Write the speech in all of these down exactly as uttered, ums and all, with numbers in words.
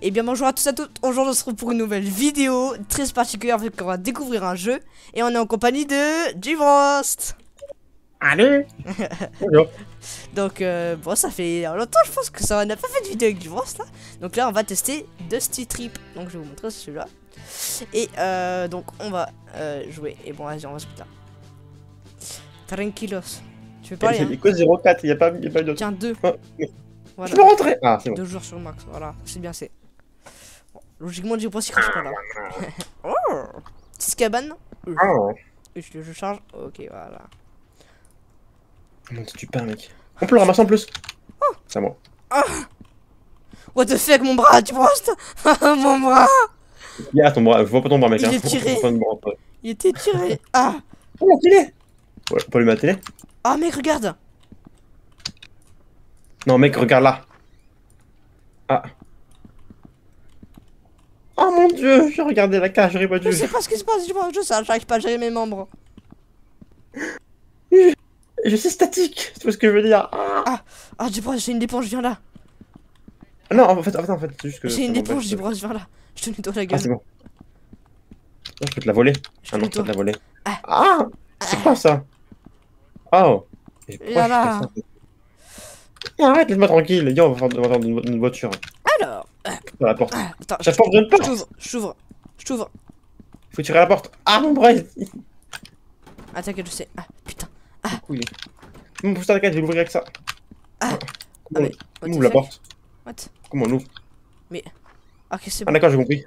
Et bien bonjour à tous et à toutes, aujourd'hui on se retrouve pour une nouvelle vidéo très particulière vu qu'on va découvrir un jeu. Et on est en compagnie de Jivrost. Allez. Bonjour. Donc euh, bon, ça fait longtemps je pense que ça on n'a pas fait de vidéo avec Jivrost là. Donc là on va tester Dusty Trip. Donc je vais vous montrer celui-là. Et euh, donc on va euh, jouer. Et bon vas-y on va se putain. Tranquilos. Tu veux parler C'est hein? que zéro quatre, il n'y a pas, y a pas d'autre. Tiens deux. Oh. Voilà. Je peux rentrer. Ah c'est bon. Deux jours sur le max, voilà, c'est bien c'est. Bon, logiquement Jivrost il crache pas là. Oh, petite cabane. Oh. Je, je charge. Ok, voilà. Comment tu perds mec? On peut le ramasser en plus. Oh. C'est à moi. Ah. What the fuck mon bras, tu brost. Mon bras. Y'a ton bras, je vois pas ton bras mec. Il hein. est tiré. Il était tiré. Ah. Oh la télé. Ouais, on peut allumer la télé. Ah mec regarde. Non mec regarde là. Ah. Oh mon dieu, j'ai regardé la cage, j'aurais pas dû. Je sais pas ce qui se passe, je vois, je sais, j'arrive pas à gérer mes membres. Je, je suis statique, c'est ce que je veux dire. Ah, Ah, ah Jibros, j'ai une éponge, viens là. ah non, en fait, en fait, en fait c'est juste que. J'ai une ça éponge, m'empêche de- Jibros, viens là. Je te nettoie la Ah gueule. c'est bon. Non, je peux te la voler. Je Ah te non, je peux nettoie. te la voler. Ah. Ah, c'est quoi ça? Oh. Et pourquoi Viens je fais là. ça, en fait Arrête, laisse-moi tranquille, les gars, on va faire, on va faire une, une voiture. Alors. Dans la porte. Ah, attends, Chaque fois que je je porte, t'ouvre, je t'ouvre, je t'ouvre. faut tirer à la porte. Ah mon bras, il Ah t'inquiète, je sais. Ah putain. est couillé. Mon pousse à la cage, je vais l'ouvrir avec ça. Ah. Comment Ah, mais, on what ouvre the la fuck? porte? What? Comment on l'ouvre? Ok, c'est Ah bon. d'accord, j'ai compris.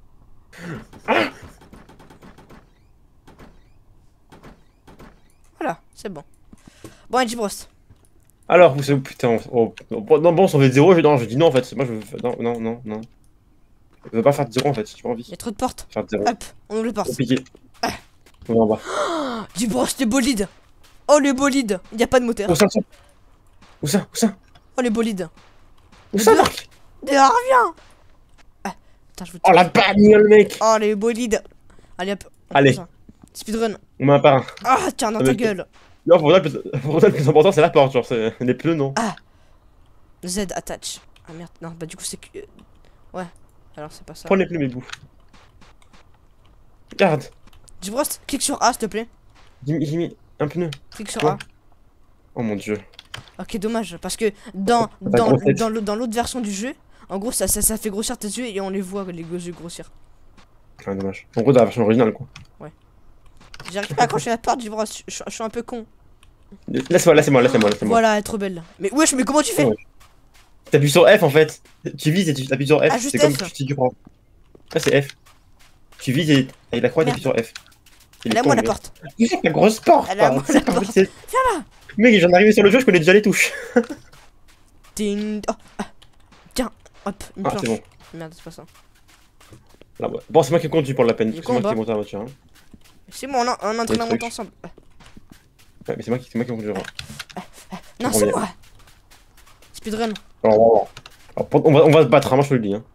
Voilà, c'est bon. Bon, Jibros. Alors, vous savez, putain, on, on- non bon, si on fait zéro, je, non, je dis non en fait. Moi je veux, non, non, non, non. Je veux pas faire de zéro en fait, j'ai pas envie Il y a trop de portes. de faire de zéro. Hop, on ouvre les portes. Compliqué. Ah. On va en bas. Jibros, les bolides. Oh, les bolides. Il y a pas de moteur. Où ça, où ça? Où ça? Où ça? Oh, les bolides. Où ça, Marc? Dehors, viens. Ah, attends, je vous Oh la bagnole, mec! Oh, les bolides. Allez, hop. on Allez. fait ça. Speedrun. On met un par un. Ah, tiens, dans Ah, ta mais- gueule. Non, pour moi, le plus, pour moi, le plus important, c'est la porte, genre, c'est les pneus, non? Z attach. Ah merde, non, bah du coup c'est que. Ouais, alors c'est pas ça. Prends les pneus, mes bouts. Regarde, Jibros, clique sur A s'il te plaît. j'ai mis, j'ai mis un pneu. Clique sur Quoi? A. Oh mon dieu. Ok, dommage, parce que dans, Ta dans, grosse tête. dans, l'autre- dans l'autre version du jeu, en gros ça, ça, ça fait grossir tes yeux et on les voit les yeux grossir. Ah, dommage. En gros, dans la version originale, quoi. J'arrive pas à accrocher la porte, Jibros, je, je- je suis un peu con. Laisse-moi, laissez-moi, laissez-moi, laissez-moi. Voilà, elle est trop belle. Mais wesh, mais comment tu fais? Ouais. T'appuies sur F en fait. Tu vises et tu appuies sur F. Ah, juste c'est comme F. si tu prends. Ça, c'est F. Tu vises et avec la croix, t'appuies sur F. Il Elle est est à moi con, la mais- porte. Tu sais que la grosse porte. Elle est à hein, moi, c'est la pas porte. possible. Viens là. Mec, j'en arrivé sur le jeu, je connais déjà les touches. Ding. Oh, ah. Tiens, hop, une Ah, planche. c'est bon. Merde, c'est pas ça. Là, ouais. Bon, c'est moi qui conduis pour la peine. Il est C'est moi quoi en qui ai monté la voiture. Hein. C'est bon, on, a- on est en train de la trucs. monter ensemble. Ouais, mais c'est moi qui, c'est moi qui conduis. Non, Trop c'est bien. moi. Speedrun. Alors, on va voir. Alors, pour- on va, on va se battre, hein, moi je te le dis. Hein.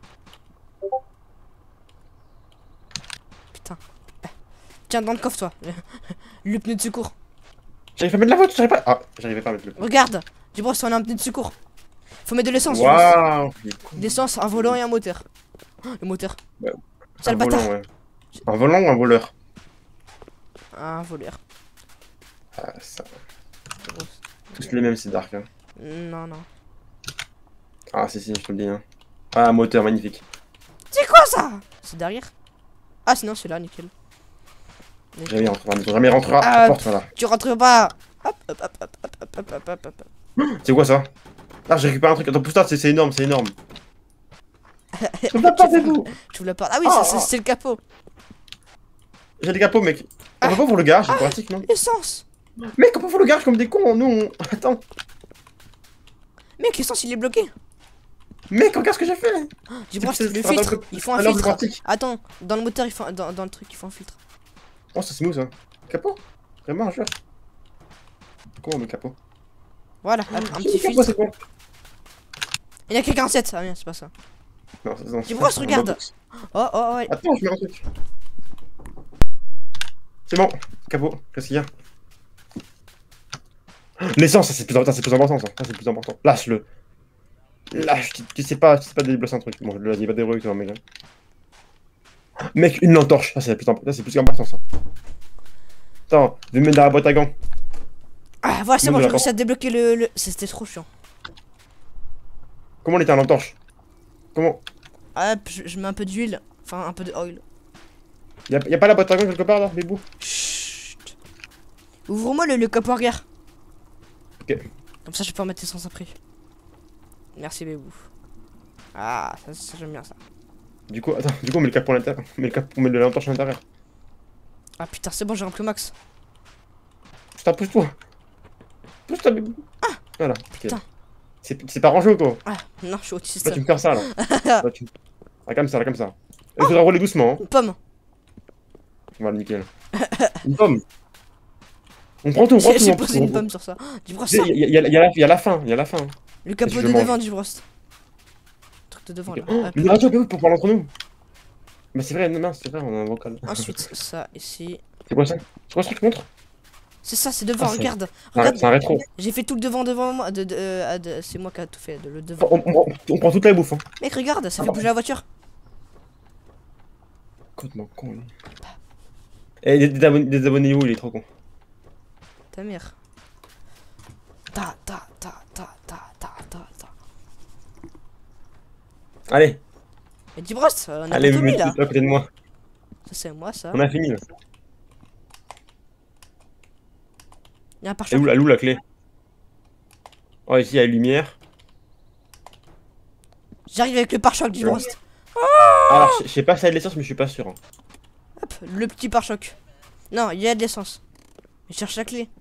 Putain. Tiens, dans le coffre, toi. Le pneu de secours. J'arrive pas à mettre la voiture, j'arrive pas. Ah, j'arrivais pas à mettre le. Regarde. Jibros, on a un pneu de secours. Faut mettre de l'essence. Jibros. Waouh! L'essence, un volant et un moteur. Oh, le moteur. Ouais. Sale Un bâtard. volant, ouais. Un volant ou un voleur? Un voleur. Ah, ça. Jibros. Tous les mêmes, c'est dark. Hein. Non, non. Ah, si, si, je te le dis. Hein. Ah, un moteur magnifique. C'est quoi ça? C'est derrière? Ah, sinon, c'est là, nickel. Jamais rentrera, jamais rentrera. Ah, La porte, voilà. Tu rentres pas. Hop, hop, hop, hop, hop, hop, hop, hop, hop, hop. C'est quoi ça? Ah, j'ai récupéré un truc. Attends, pousse-toi, c'est c'est énorme, c'est énorme. Je peux pas passer vous. Tu ouvres la porte. Ah oui, Oh, ça, c'est- oh. c'est le capot. J'ai des capots, mec. On peut pas pour le garage, c'est pratique, non? L'essence. Mec, on peut pour le garage comme des cons, nous. On... Attends. Mec, l'essence, il est bloqué. Mec, regarde ce que j'ai fait. Jibros, C'est- le c'est- filtre. c'est- Il faut un c'est filtre. pratique. Attends, dans le moteur, il faut un- dans, dans le truc, il faut un filtre. Oh, c'est smooth, hein. Capot? Vraiment, je jure. Comment on met capot? Voilà, hop, un J'ai petit mis capot, filtre. c'est bon. Il y a que quarante-sept. Ah, merde, c'est pas ça. Non, c'est non. Jibros, c'est un regarde. box. Oh, oh, ouais. Attends, je mets un truc. C'est bon, capot, qu'est-ce qu'il y a? L'essence, ça c'est plus important, c'est plus important ça. Ça c'est plus important. Lâche-le. Lâche, tu, tu sais pas, tu sais pas déplacer un truc. Bon, je l'ai pas débrouillé toi, mec. Hein. Mec, une lampe torche. Ça, c'est plus, ça, c'est plus important, ça. Attends, je vais me mettre dans la boîte à gants. Ah, voilà, c'est Même bon, de j'ai la réussi à débloquer le. le... C'était trop chiant. Comment on était un lampe torche? Comment? Hop, je, je mets un peu d'huile. Enfin, un peu de oil. Y'a y a pas la boîte à gants quelque part là, les bouts? Chut. Ouvre-moi le, le copoir-guerre. Ok. Comme ça, je peux en mettre l'essence après. Merci, bébou. Ah, ça, ça j'aime bien ça. Du coup, attends, du coup, on met le cap pour l'intérieur. On met le cap, on met le lampe torche à l'intérieur. Ah putain, c'est bon, j'ai rempli au max. Putain, pousse-toi. Pousse-toi, bébé. Ah, voilà. putain. C'est pas rangé ou quoi? Ah, non, je suis autiste. Là, tu me fais ça là. Là, tu... Là, comme ça, là, comme ça. Il faudra rouler doucement. Hein. Une pomme. Voilà, nickel. Une pomme. On prend tout, on prend tout. J'ai on posé prend une tout. pomme sur ça. Oh, du brosse. Il y, y, y, y, y a la fin, il y a la fin. Le capot je de mange. devant du brosse. Truc de devant Okay. là. Oh, Hop. une radio pour pour parler entre nous. Mais c'est vrai, non, non, c'est vrai, on a un vocal. Ensuite, ça ici. C'est quoi ça? C'est quoi ce truc que tu montres? C'est ça, c'est devant, Ah, regarde. C'est un, Regarde, un rétro. j'ai fait tout le devant devant moi. De, de, euh, de- c'est moi qui a tout fait, de, le devant. On, on, on prend toute la bouffe. Hein. Mec, regarde, ça Ah, fait bouger la voiture. Complètement con, lui. Et des, des abonnés, des abonnés où il est trop con. Ta mère. Ta ta ta ta ta ta ta ta. Allez, Mais dis brosse, on a allez, pas tout mis mets-toi là. à côté de moi. Ça c'est moi ça. On a fini là. Il y a un Et pare-choc. où, la- où la clé? Oh, ici il y a la lumière. J'arrive avec le pare-choc du Ouais. brosse. Alors, je je sais pas si ça a de l'essence, mais je suis pas sûr. Hein. Hop, le petit pare-choc. Non, il y a de l'essence. Je cherche la clé.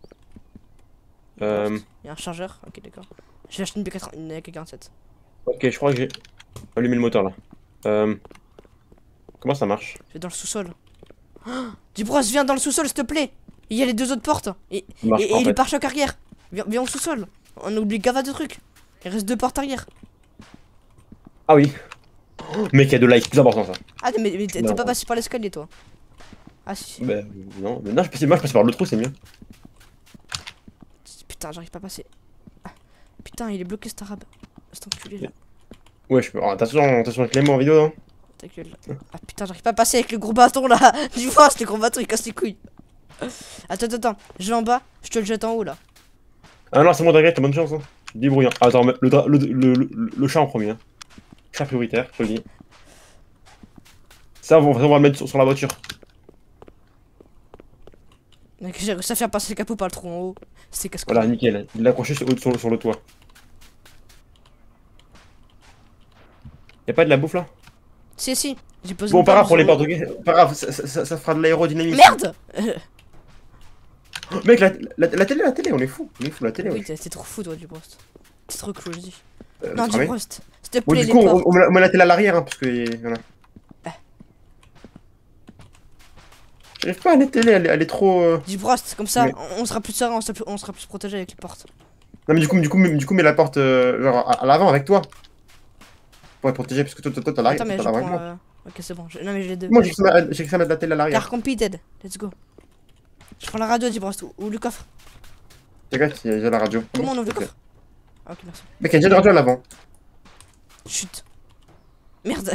Euh, Il y a un chargeur. Ok, d'accord. J'ai acheté une B quatre, une A K quarante-sept. ok, je crois que j'ai allumé le moteur là. Euh, comment ça marche? Je vais dans le sous-sol. Oh, Dubrosse, viens dans le sous-sol, s'il te plaît. Il y a les deux autres portes. Et, Ça marche et, pas, en et fait. le pare-choc arrière. Viens, viens au sous-sol. On oublie gava de trucs. Il reste deux portes arrière. Ah oui. Oh, mec, il y a de like, plus important ça. Ah, mais, mais t'es Non. pas passé par l'escalier, toi. Ah, si. Bah, non, mais non, je passais, moi je passe par le trou, c'est mieux. Putain, j'arrive pas à passer. Ah, putain, il est bloqué cet arabe. Cet enculé là. Ouais, je peux. Oh, attention, attention avec les mots en vidéo, hein. Ta gueule. Ah putain, j'arrive pas à passer avec le gros bâton là. Tu vois, c'est le gros bâton, il casse les couilles. Attends, attends, attends. Je vais en bas, je te le jette en haut là. Ah non, c'est bon, t'inquiète, t'as bonne chance. Hein. Débrouillant. Attends, mais le, dra- le, le, le, le chat en premier. Hein. Chat prioritaire, je te le dis. Ça, on va, on va le mettre sur, sur la voiture. Mec, j'ai réussi à faire passer le capot par le trou en haut. C'est casse-couille. Voilà, nickel. Il l'a accroché sur, sur, sur le toit. Y'a pas de la bouffe là? Si, si, j'ai posé Bon, une pas grave pomme pour les sur- portes, ok? Pas grave, ça, ça, ça, ça fera de l'aérodynamisme. Merde. Oh, mec, la, la, la télé, la télé, on est fou. On est fou, la télé. Oui, Ouais. t'es t'es trop fou, toi, du brost. T'es trop cool, je dis. Euh, Non, du cramé. brost. S'il te Bon, plaît, du les coup, on, portes. on, met la, on met la télé à l'arrière, hein, parce que. Voilà. Ah. J'arrive pas à la télé, elle, est- elle est trop. Euh... Du brost, comme ça, Mais- on, on sera plus serein, on sera plus, on sera plus protégé avec les portes. Non, mais du coup, du coup, du coup, mets la porte euh, genre à, à l'avant avec toi. Pour être protégé, parce que toi, toi, toi, t'as l'arrière. Attends, mais t'as je l'arrière prends. avec moi. euh, Ok, c'est bon. je- Non, mais j'ai les deux. Moi, j'ai que ça à- j'ai que ça à mettre la télé à l'arrière. Car completed. Let's go. Je prends la radio, du brost. Ou, ou le coffre. T'inquiète, il y a déjà la radio. Comment on ouvre le Ok. coffre? Ah, ok, merci. Mec, il y a déjà la radio à l'avant. Chut. Merde,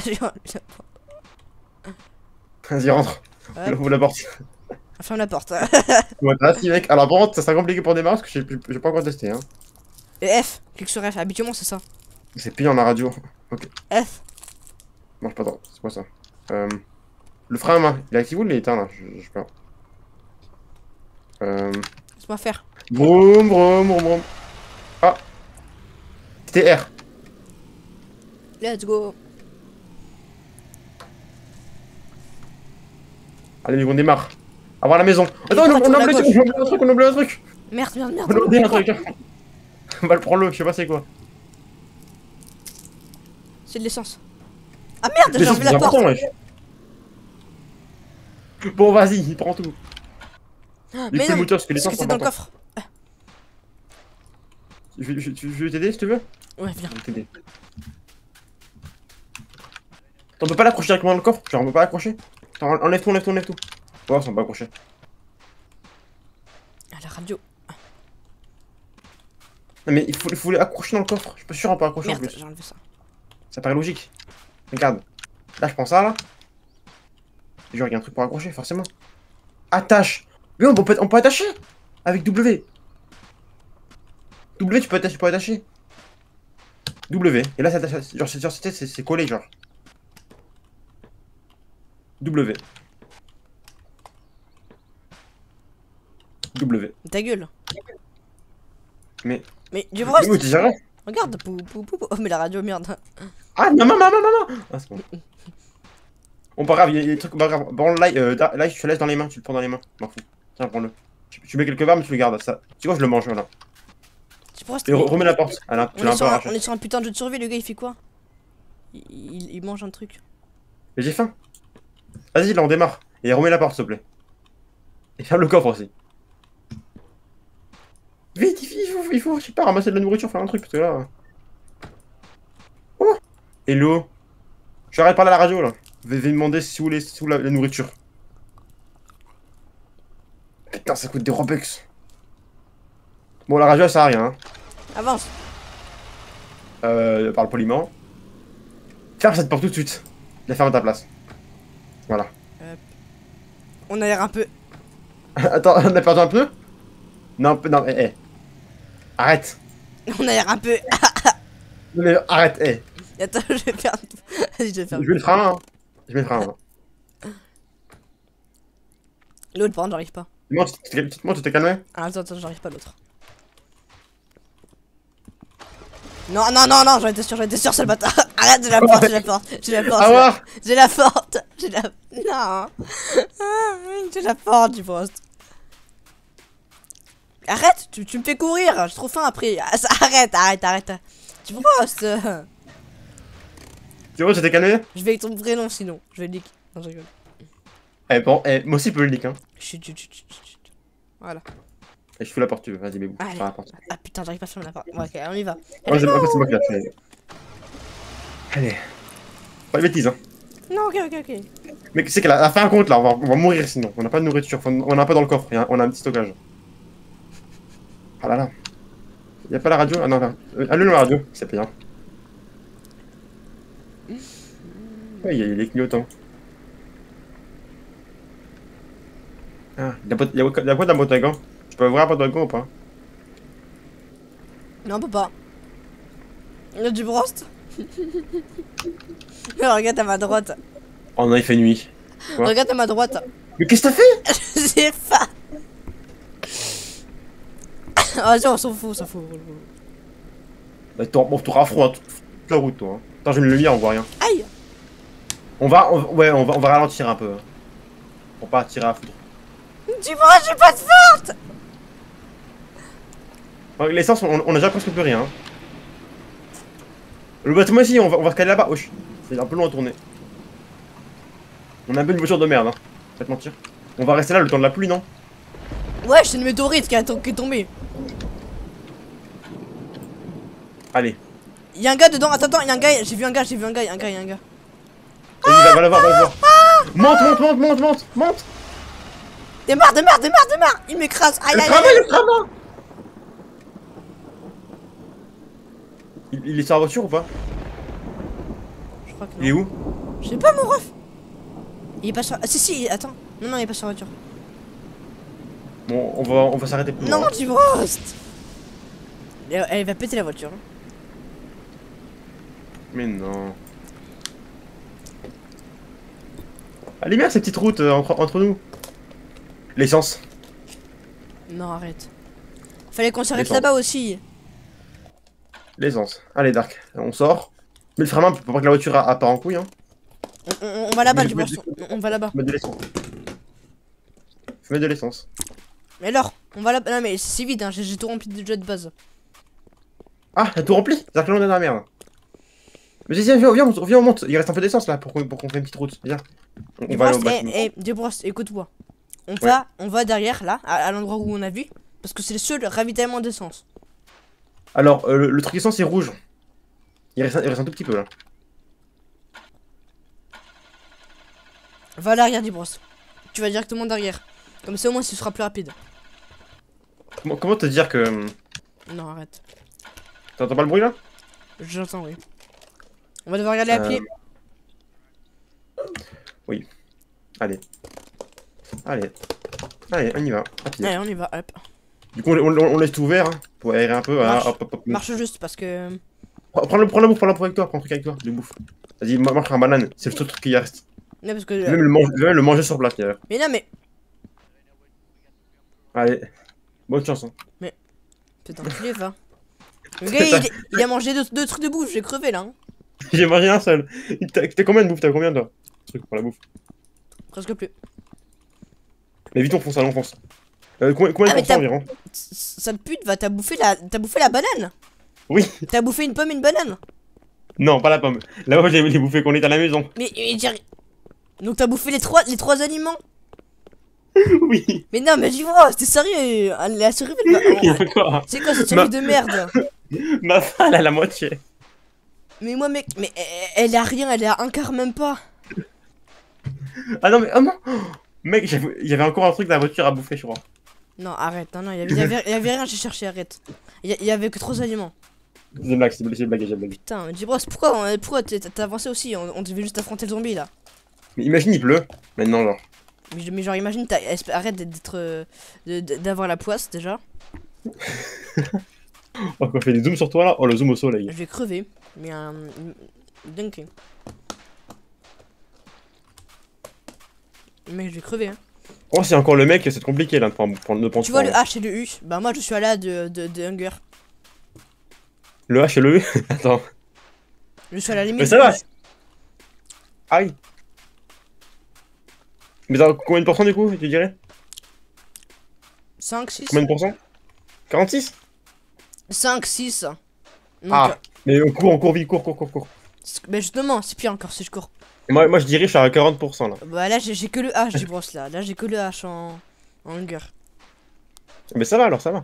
Vas-y, rentre. Ouais. Ouvre la porte. ferme la porte. Ouais, ah, si, mec. Alors, par contre, ça sera compliqué pour démarrer parce que j'ai j'ai pas encore testé. Hein. Et F, clique sur F. Habituellement, c'est ça. C'est pile en la radio. F. Marche pas trop. C'est quoi ça? Euh, le frein à main, il est actif ou il est éteint là? Je je sais pas. Euh. Laisse-moi faire. Vroom, vroom, vroom, vroom. Ah! C'était R. Let's go. Allez, on démarre. À voir la maison. Attends, on, pas on, tourner a à oublié gauche. on a oublié un truc, on a oublié un truc. Merde, merde, merde. On a oublié un truc. On va le prendre l'eau, je sais pas c'est quoi. C'est de l'essence. Ah merde, j'ai ça, enlevé c'est la porte. important, wesh. Bon, vas-y, il prend tout. Ah, Il mais faut le non, moteur parce que parce l'essence que c'est c'est dans le important. coffre. Je, je, je, je vais t'aider si tu veux. Ouais, viens. Je vais t'aider. On peut pas l'accrocher directement dans le coffre? Genre, on peut pas l'accrocher? Attends, enlève tout, enlève tout, enlève tout. Ouais, ça va pas accrocher. Ah, la radio. Non, mais il faut, il faut les accrocher dans le coffre. Je suis pas sûr on peut accrocher en Merde, plus. j'ai enlevé ça. Ça paraît logique. Regarde. Là, je prends ça, là. Et genre, il y a un truc pour accrocher, forcément. Attache. Mais on peut, on peut attacher. Avec W. W, tu peux attacher. Tu peux attacher. W. Et là, ça attache. Genre, c'est- genre, c'est c'est collé, genre. W. W. Ta gueule. Mais. Mais du Mais Frost, où, t'es sérieux? regarde, pou, pou, pou, pou. Oh mais la radio, merde. Ah, non, non, non, non, non, non. Ah, c'est bon. Bon, pas grave, il y, a il y a des trucs pas grave. Bon, là, euh, là, là, je te laisse dans les mains, tu le prends dans les mains. M'en fous. Tiens, prends-le. Tu, tu mets quelques barres, mais tu le gardes. Ça. Tu sais quoi, je le mange, voilà. Du Frost, Et re- remets la porte. Ah, là, tu on, l'as est un peu sur un, arraché. on est sur un putain de jeu de survie, le gars il fait quoi? il, il, il mange un truc. Mais j'ai faim. Vas-y, là, on démarre. Et remets la porte, s'il te plaît. Et ferme le coffre aussi. Vite, il faut, il faut, il faut, je sais pas, ramasser de la nourriture, faire un truc, parce que là... Oh. Hello. J'arrête de parler à la radio, là. Je vais demander si vous voulez sous la, la nourriture. Putain, ça coûte des Robux. Bon, la radio, elle sert à rien, hein. Avance. Euh, parle poliment. Ferme cette porte tout de suite. La ferme à ta place. Voilà. On a l'air un peu. Attends, on a perdu un pneu? Non, peu- non, eh, eh. Arrête. On a l'air un peu. Non, mais arrête, eh. Attends, je vais faire. Vas-y, je vais faire. Je mets le frein, hein. Je mets le frein, hein. L'autre, par contre, j'arrive pas. Dis-moi, tu t'es dis-moi, tu t'es calmé? Ah, attends, attends, j'arrive pas l'autre. Non, non, non, non, j'en étais sûr, j'en étais sûr, c'est le bâtard. Arrête, j'ai la porte, j'ai la porte, j'ai la porte. Au revoir. J'ai la porte, j'ai la. Non. Ah, j'ai la porte du poste. Arrête, tu, tu me fais courir, j'ai trop faim après. Ah, ça- Arrête, arrête, arrête. Tu poste. C'est bon, tu t'es calmé? Je vais avec ton prénom sinon, je vais le leak. Non, je rigole. Eh, bon, eh, moi aussi, je peux le nick, hein. Chut, chut, chut, chut, chut. Voilà. Eh, je fous la porte, tu veux. Vas-y, mais bon, Allez. ferme la porte. Ah putain, j'arrive pas à fermer la porte. Ouais, ok, on y va. Moi, c'est moi, c'est moi qui l'ai fait. Allez. Pas de bêtises, hein. Non, ok, ok, ok. Mais c'est qu'elle a, elle a fait un compte là, on va, on va mourir sinon. On n'a pas de nourriture, enfin, on a un peu dans le coffre, y a- on a un petit stockage. Ah là là. Y'a pas la radio? Ah non, là. Euh, allume la radio, c'est payant. Ouais, y'a les clignotants. Ah, y'a pas y'a quoi dans la boîte à gants? Tu peux ouvrir la boîte à gants ou pas? Non, on peut pas. Il y a du brost. Regarde à ma droite. Oh non, il fait nuit. Quoi? Regarde à ma droite. Mais qu'est-ce que t'as fait? Je sais pas. Ah, vas-y, on s'en fout, on s'en fout. Bah, t'auras bon, t'auras froid toute, toute la route, toi. Hein. Attends, je mets le lumière, on voit rien. Aïe. On va, on- ouais, on va, on va ralentir un peu. Pour pas tirer à foudre. Dis-moi, j'ai pas de forte. Ouais, l'essence, on, on a déjà presque plus rien. Hein. Le bâtiment ici, on va, on va se caler là-bas. Wesh, c'est un peu long à tourner. On a un peu une voiture de merde, hein. Je vais te mentir. On va rester là le temps de la pluie, non? Ouais, c'est une météorite qui, a to- qui est tombée. Allez. Y'a un gars dedans, attends, attends, y'a un gars, j'ai vu un gars, j'ai vu un gars, y'a un gars, y'a un gars. Vas-y, va, va la voir, va la voir. Monte, monte, monte, monte, monte, monte. Démarre, démarre, démarre, démarre. Il m'écrase. Aïe, Le aïe, travail, aïe. le travail. Il, il est sur la voiture ou pas? Je crois que Il est non. où? Je sais pas, mon ref. Il est pas sur. Ah, si, si, attends. Non, non, il est pas sur la voiture. Bon, on va, on va s'arrêter plus Non, loin. tu brost. Elle, elle va péter la voiture. hein. Mais non. Allez, bien ces petites routes euh, entre, entre nous. L'essence. Non, arrête. Fallait qu'on s'arrête Descends. là-bas aussi. L'essence. Allez, Dark, on sort. Mais le frein pour pas que la voiture a, a part en couille, hein. On, on- on va là-bas, Mais- du mais- brost. On, on va là-bas. Faut mettre de l'essence. Faut mettre de l'essence. Mais alors, on va là-bas. Non, mais c'est vite, hein. J'ai j'ai tout rempli de jeux de base. Ah, t'as tout rempli? C'est-à-dire que là on est dans la merde. Mais viens, viens, viens, on, viens, on monte. Il reste un peu d'essence là pour qu'on pour qu'on fasse une petite route. Viens. On, on Du va aller au brost, bâtiment. eh, eh, du brost, écoute-moi. On va, on va derrière, là, à, à l'endroit où on a vu. Parce que c'est le seul ravitaillement d'essence. Alors, euh, le, le truc essence c'est rouge. Il reste, un- il reste un tout petit peu là. Va à l'arrière du brost. Tu vas directement derrière. Comme ça, au moins, ce sera plus rapide. Comment, comment te dire que. hum, Non, arrête. T'entends pas le bruit là? J'entends, oui. On va devoir regarder à Euh, pied. Oui. Allez. Allez. Allez, on y va. À pied. Allez, on y va, hop. Du coup, on, on- on laisse tout ouvert hein, pour aérer un peu. Voilà. Marche. Hop, hop, hop. Marche juste parce que. Prends, prends le, prends la bouffe, prends la bouffe avec toi, prends un truc avec toi, de bouffe. Vas-y, moi, mange un banane, c'est le seul truc qui reste. Non, parce Je vais que. même le, manger- je vais même le manger sur place d'ailleurs. Mais non, mais. Allez. Bonne chance. Hein. Putain, tu les va. Le gars, il, il a mangé deux, deux trucs de bouffe, j'ai crevé là. Hein. J'ai mangé un seul. T'as t'as combien de bouffe? T'as combien toi? Truc pour la bouffe. Presque plus. Mais vite, on fonce, allons, on fonce. Euh, combien combien Ah, de mais pourcents t'as- environ? Sale pute, va, t'as bouffé la. T'as bouffé la banane. Oui. T'as bouffé une pomme et une banane. Non, pas la pomme. Là-bas, j'ai les bouffées qu'on est à la maison. Mais, mais j'ai- donc t'as bouffé les trois, les trois aliments. Oui. Mais non, mais j'y vois, c'était sérieux. La survie, elle Il y va- a quoi? C'est quoi cette Ma- survie de merde? Ma femme, elle a la moitié. Mais moi, mec, mais elle- elle a rien, elle a un quart même pas. Ah non, mais. Oh non! Mec, j'avais- il y avait encore un truc dans la voiture à bouffer, je crois. Non, arrête, non, non, il y avait, il y avait, il y avait rien, j'ai cherché, arrête. Il y, il y avait que trois aliments. C'est une blague, c'est une blague, c'est une blague, c'est une blague. Putain, mais dis bros, pourquoi, on- pourquoi t'es- t'as avancé aussi? On, on devait juste affronter le zombie là. Mais imagine, il pleut. Maintenant, genre. Mais, je- mais genre, imagine, t'as- esp- arrête d'être. euh, de- de- d'avoir la poisse déjà. Oh, on fait des zooms sur toi là? Oh, le zoom au soleil. Je vais crever. Mais un. Dunking. Mec, je vais crever, hein. Oh, c'est encore le mec, c'est compliqué là de prendre, prendre- de prendre. Tu vois le prendre- H et le U? Bah, moi, je suis à la de, de, de Hunger. Le H et le E? Attends. Je suis à la limite. Mais ça du va. U. Aïe. Mais dans combien de pourcents du coup, tu dirais? cinq, six. Combien de pourcents? quarante-six? cinq, six. Donc, Ah. Mais on court, on court vite, cours, cours, cours, cours. euh, mais justement, c'est pire encore si je cours. Et moi, moi je dirais je suis à quarante pour cent là. Bah, là, j'ai j'ai que le H, j'y brosse là. Là, j'ai que le H en, en Hunger. Mais ça va alors, ça va.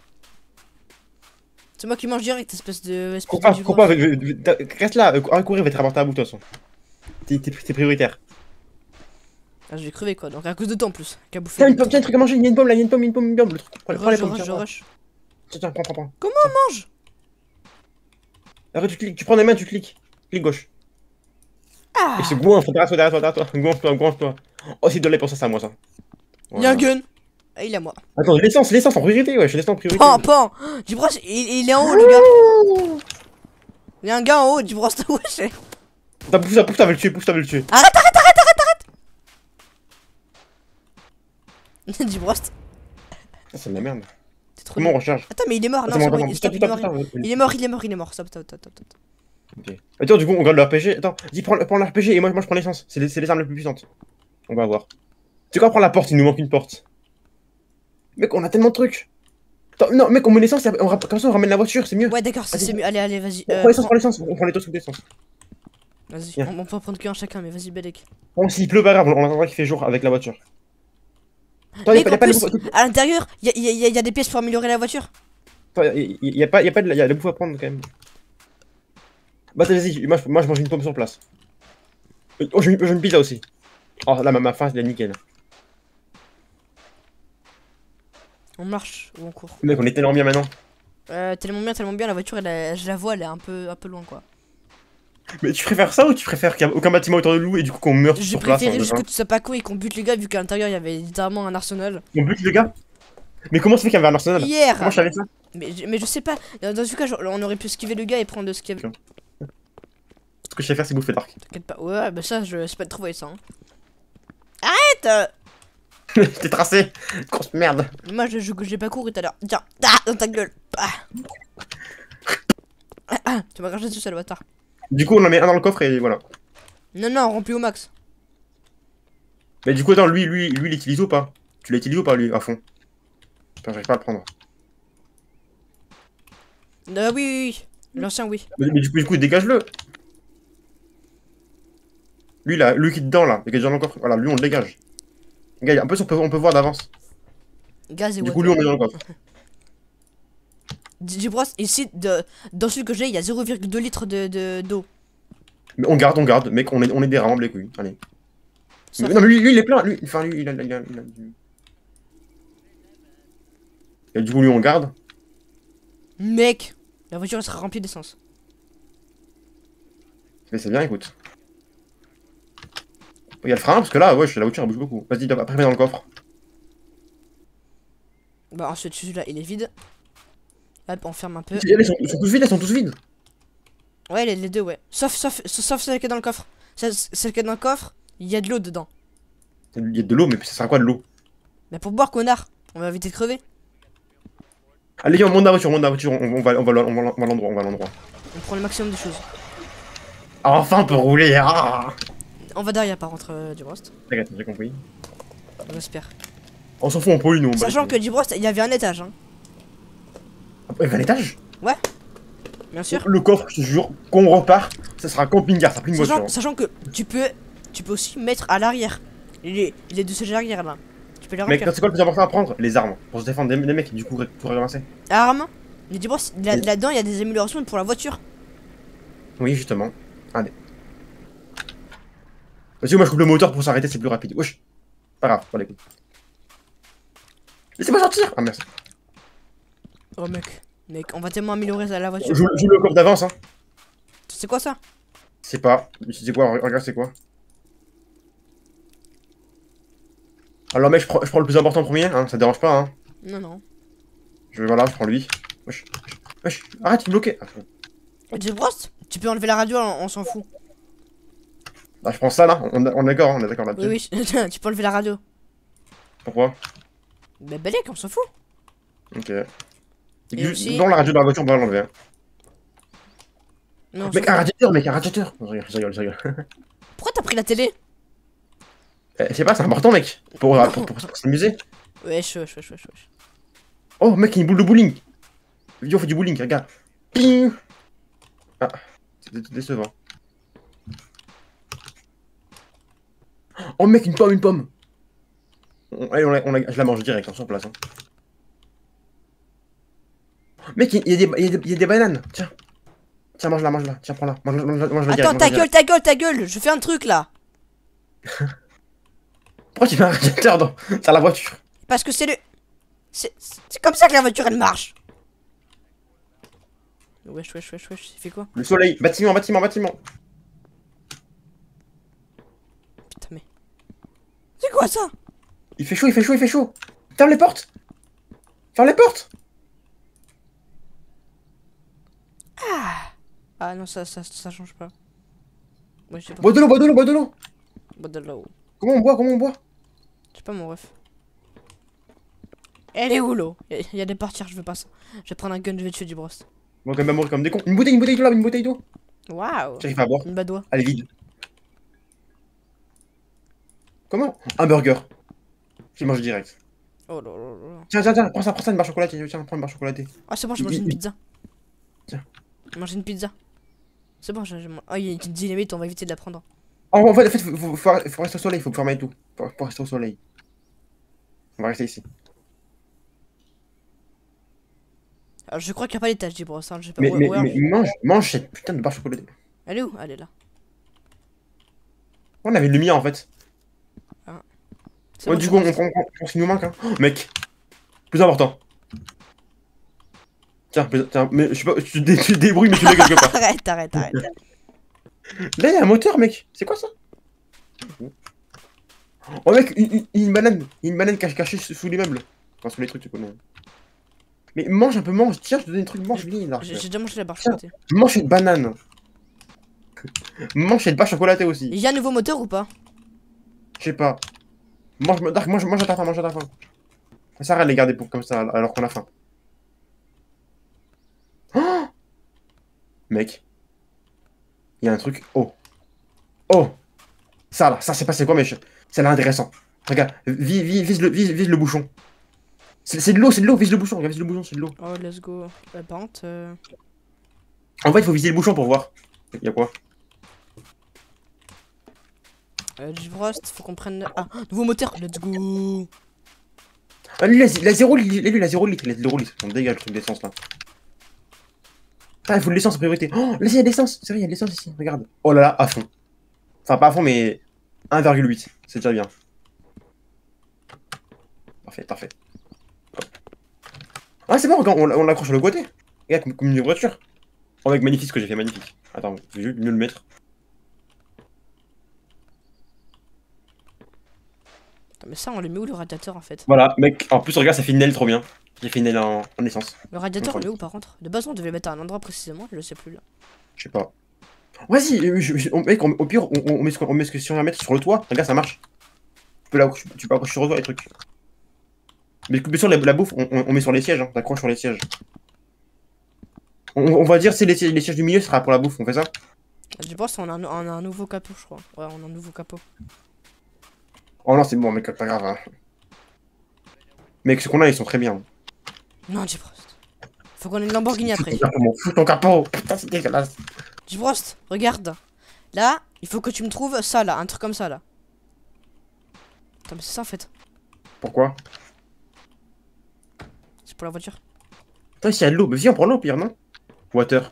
C'est moi qui mange direct, espèce de. Espèce Cours de pas, du cours gros. pas, avec- avec- reste là, euh, arrête de courir, il va te rapporter à bout de toute façon. T'es t'es- t'es prioritaire. Ah, je vais crever quoi, donc à cause de toi en plus. Qu'à bouffer. Tiens, une pomme, tiens, un truc à manger, il y a une pomme là, il y a une pomme, une pomme, une pomme, le truc. Prends, Je prends les rush, je pommes, rush, tiens, je prends. rush. Tiens, tiens, prends, prends, prends. Comment on mange? Après tu cliques, tu prends les mains, tu cliques. Clique gauche. Ah! Et c'est goinfre, derrière toi, derrière toi, derrière toi. Goinfre-toi, goinfre-toi. Oh, c'est de lait pour ça, c'est à moi ça. Il y a un Voilà. gun! Ah, il est à moi. Attends, l'essence, l'essence en priorité, ouais, je laisse en priorité. Pan, pan! Du brosse, il, il est en haut le gars. Il y a un gars en haut, du brosse, wesh. T'as pousse, t'as pousse, t'avais le tuer, pousse, t'avais le tuer. Arrête, arrête, arrête, arrête, arrête! Du brosse, Ah, c'est de la merde. t'es trop Comment on nul. recharge? Attends, mais il est mort, non, Attends, c'est attends, bon, attends, il, stop, putain, il est putain, mort. putain, Il est mort, il est mort, il est mort. Stop, stop, stop, stop, stop. Ok. Attends, du coup, on regarde le R P G. Attends, dis, prends, prends l'R P G et moi, moi je prends l'essence. C'est les, c'est les armes les plus puissantes. On va voir. Tu sais quoi, prends la porte, il nous manque une porte. Mec, on a tellement de trucs. Attends, non, mec, on met l'essence, et on ra- comme ça on ramène la voiture, c'est mieux. Ouais, d'accord, c'est c'est mieux. Allez, allez, vas-y. On Euh, prend l'essence, prends- prends l'essence, on prend les deux trucs d'essence. Vas-y, Viens. on, on peut en prendre qu'un chacun, mais vas-y, Belek. Bon, s'il pleut, pas grave, on on attendra qu'il fait jour avec la voiture. Attends, Mais y'a pas, y en a pas plus, de bouffe. à l'intérieur, il y a, y a- y a des pièces pour améliorer la voiture. Attends, y, y- y a pas, y a pas de, y a de la bouffe à prendre quand même. Bah, vas-y, moi, je- moi je mange une pomme sur place. Oh, j'ai une, j'ai une pizza aussi. Oh, là, ma, ma faim, elle est nickel. On marche ou on court. Mec, on est tellement bien maintenant. Euh, tellement bien, tellement bien, la voiture, elle, a- je la vois, elle est un peu, un peu loin quoi. Mais tu préfères ça ou tu préfères qu'il n'y a aucun bâtiment autour de nous et du coup qu'on meurt J'ai sur place? préféré hein, juste que déjà tu sois pas con et qu'on bute les gars vu qu'à l'intérieur il y avait littéralement un arsenal. On bute les gars? Mais comment ça fait qu'il y avait un arsenal? Hier! Comment je savais ça? Mais, je- mais je sais pas, dans dans ce cas genre, on aurait pu esquiver le gars et prendre ce qu'il y avait. Ce que je sais faire, c'est bouffer Dark. T'inquiète pas, ouais, bah ça, je sais pas de trouver ça. Hein. Arrête! T'es tracé! Grosse merde! Moi je je- j'ai pas couru tout à l'heure. Tiens, ah, dans ta gueule! Ah. Ah, ah, tu m'as craché dessus, sale bâtard. Du coup, on en met un dans le coffre et voilà. Non, non, rempli au max. Mais du coup, attends, lui, lui, lui, il l'utilise ou pas? Tu l'utilises ou pas, lui, à fond? Putain, j'arrive pas à le prendre. Euh, oui, oui, oui. L'ancien, oui. Mais, mais du coup, du coup, dégage-le! Lui, là, lui qui est dedans, là, il est déjà dans le coffre. Voilà, lui, on le dégage. Gars, en plus, on peut, on peut voir d'avance. Gaz et Du water. coup, lui, on met dans le coffre. J'ai brosse ici, de, dans celui que j'ai, il y a zéro virgule deux litres de de- d'eau. Mais on garde, on garde, mec, on est, on est des rats, les couilles. Allez. Ça Mais- non, mais lui, lui, il est plein. Lui, enfin, lui, il a, il a, il a, il a du- Et du coup, lui, on garde. Mec, La voiture elle sera remplie d'essence. Mais c'est bien, écoute. Il y a le frein, parce que là, ouais, la voiture elle bouge beaucoup. Vas-y, après, mets dans le coffre. Bah ensuite celui-là il est vide. Hop, on ferme un peu. Ils sont, ils sont tous vides, ils sont tous vides. Ouais, les, les deux, ouais. Sauf, sauf, sauf celle qui est dans le coffre. Celle, celle qui est dans le coffre, il y a de l'eau dedans. Il y a de l'eau, mais ça sert à quoi de l'eau? Mais pour boire, connard. On va éviter de crever. Allez, on monte dans la voiture, on monte dans la voiture, on, on va, on va, on va, on va à l'endroit, on va à l'endroit. On prend le maximum de choses. Enfin, on peut rouler, ah. On va derrière par contre euh, du Brost. T'inquiète, j'ai compris. J'espère. On s'en fout, on pollue, nous. On Sachant que du Brost, il y avait un étage. Hein. Il y a un étage? Ouais. Bien sûr. Le coffre, je te jure, qu'on repart, ça sera camping-car, ça sera plus une Sachant, voiture. sachant que tu peux, tu peux aussi mettre à l'arrière. Les, les deux sièges arrière là. Tu peux les Mais remplir. c'est quoi le plus important à prendre? Les armes. Pour se défendre des, des mecs qui du coup pourraient ramasser. Armes. Mais du Brost, là- là-dedans, il y a des améliorations pour la voiture. Oui, justement. Allez. Vas-y, moi je coupe le moteur pour s'arrêter, c'est plus rapide. Wesh. Pas grave, pas les coups. Laissez-moi sortir. Ah, merci. Oh mec. Mec, on va tellement améliorer la voiture. Je joue le coffre d'avance, hein. C'est quoi ça? C'est pas. C'est quoi? Regarde, c'est quoi? Alors, mec, je prends, je prends le plus important en premier, hein. Ça te dérange pas, hein. Non, non. Je vais, voilà, je prends lui. Wesh. Wesh. Arrête, il est bloqué. Ah, Du Brost, tu peux enlever la radio, on, on s'en fout. bah, je prends ça là. On, on est d'accord, on est d'accord là-dessus. Oui, oui, tu peux enlever la radio. Pourquoi? Mais Belek, on s'en fout. Ok. Et Du- aussi- Dans la radio de la voiture, on va l'enlever. Hein. Non, on s'en Mec, fout. un radiateur, mec, un radiateur. Non, je rigole, je rigole, je rigole. Pourquoi t'as pris la télé? Eh, je sais pas, c'est important, mec. Pour, pour, pour, pour s'amuser. Wesh, wesh, wesh, wesh, wesh. Oh, mec, il y a une boule de bowling. Viens, on fait du bowling, regarde. Ping. Ah, c'est décevant. Oh, mec, une pomme, une pomme. On- allez, on la, on la- je la mange direct, hein, sur place. Hein. Mec, il y, a des- il y a des- il y a des bananes. Tiens. Tiens, mange-la, mange-la. Tiens, prends-la. Mange-la, mange-la, mange-la direct, Attends, ta mange-la gueule, direct. ta gueule, ta gueule, je fais un truc là. Pourquoi tu mets un radiateur dans, dans la voiture? Parce que c'est le. C'est c'est comme ça que la voiture elle marche. Wesh, wesh, wesh, wesh, il fait quoi? Le soleil. Bâtiment, bâtiment, bâtiment. Putain, mais. C'est quoi ça? Il fait chaud, il fait chaud, il fait chaud. Ferme les portes. Ferme les portes. Ah non, ça, ça, ça change pas. Ouais, je sais pas. Bois de l'eau, bois de l'eau, bois de l'eau. Bois de l'eau. Comment on boit, comment on boit? Je sais pas mon ref. Elle est où l'eau? Il y a des parties, je veux pas ça. Je vais prendre un gun, je vais tuer du Brost. On va quand même mourir comme des cons. Une bouteille, une bouteille d'eau là, une bouteille d'eau. Waouh. J'arrive pas à boire. Une badoie. Elle est vide. Comment? Un burger. Je mange direct. Oh là là là. Tiens, tiens, tiens, prends ça, prends ça, une barre chocolatée. Tiens, prends une barre chocolatée. Ah, c'est bon, j'ai mangé Il- une il- pizza. Tiens. J'ai mangé une pizza. C'est bon, j'ai. j'ai man- Ah, il y a une petite dynamite, on va éviter de la prendre. Oh, en fait, en fait, faut, faut, faut, faut rester au soleil, faut fermer tout. Faut, faut rester au soleil. On va rester ici. Alors, je crois qu'il n'y a pas l'étage du Brost. Hein. Je sais pas. Mais, Ouais, mais, ouais, mais mange, mange cette putain de barre chocolatée. Elle est où? Elle est là. On avait une lumière en fait. C'est Ouais, bon, du tu coup, on restes. prend on, ce qui nous manque. Hein. Oh, mec, plus important. Tiens, plus- tiens, mais je sais pas, tu te, dé- tu te débrouilles, mais tu l'as quelque part. Arrête, arrête, arrête. Là, il y a un moteur, mec. C'est quoi ça? Oh, mec, une, une, une banane. Une banane cachée, cachée sous sous l'immeuble. Enfin, sous les trucs, tu connais. Mais mange un peu, mange. Tiens, je te donne des trucs, mange, lis, là. J'ai j'ai déjà mangé la barre Tiens. chocolatée. Mange cette banane. Mange cette barre chocolatée aussi. Il y a un nouveau moteur ou pas? Je sais pas. Mange, Dark, mange, mange à ta faim, mange à ta faim. Ça sert à rien de les garder pour comme ça alors qu'on a faim. Oh mec. Il y a un truc. Oh. Oh. Ça là, ça c'est passé quoi, mais c'est là intéressant. Regarde, vise, vise, vise, le, vise, vise le bouchon. C'est c'est de l'eau, c'est de l'eau, vise le bouchon, regarde, vise le bouchon, c'est de l'eau. Oh, let's go. Euh, par contre. Euh... En fait, il faut viser le bouchon pour voir. Il y a quoi? Euh, du Brost, faut qu'on prenne. Ah, nouveau moteur, let's go. Ah, lui, il a, il a zéro litre, lui, il a zéro litre, il a zéro litre. On dégage le truc d'essence là. Ah, il faut de l'essence en priorité. Oh, là, il y a de l'essence, c'est vrai, il y a de l'essence ici, regarde. Oh là là, à fond. Enfin, pas à fond, mais un virgule huit, c'est déjà bien. Parfait, parfait. Hop. Ah, c'est bon, regarde, on, on l'accroche sur le côté. Regarde, comme, comme une voiture. Oh, mec, magnifique ce que j'ai fait, magnifique. Attends, je vais juste mieux le mettre. Attends, mais ça, on le met où le radiateur en fait? Voilà, mec, en plus, regarde, ça fait une aile trop bien. J'ai fait une aile en, en essence. Le radiateur, on Enfin, le met où par contre? De base, on devait le mettre à un endroit précisément, je le sais plus là. je sais pas. Vas-y, euh, je- je- on- mec, on- au pire, on, on met ce qu'on on met ce que si on va mettre sur le toit. Regarde, ça marche. Tu peux, l'accrocher- tu peux accrocher sur le toit les trucs. Mais bien sûr, la, la bouffe, on, on- on met sur les sièges, hein. T'accroches sur les sièges. On, on va dire, c'est les, sièges- les sièges du milieu, ce sera pour la bouffe, on fait ça? Je pense qu'on a, un- on a un nouveau capot, je crois. Ouais, on a un nouveau capot. Oh non, c'est bon, mec, pas grave. Hein. Mec, ce qu'on a, ils sont très bien. Non, Jibrost. Faut qu'on ait une Lamborghini après. Fous ton capot. Putain, c'est dégueulasse. Jibrost, regarde. Là, il faut que tu me trouves ça là, un truc comme ça là. Attends, mais c'est ça en fait. Pourquoi? C'est pour la voiture. Putain, s'il y a de l'eau, mais viens, on prend l'eau, au pire, non? Water.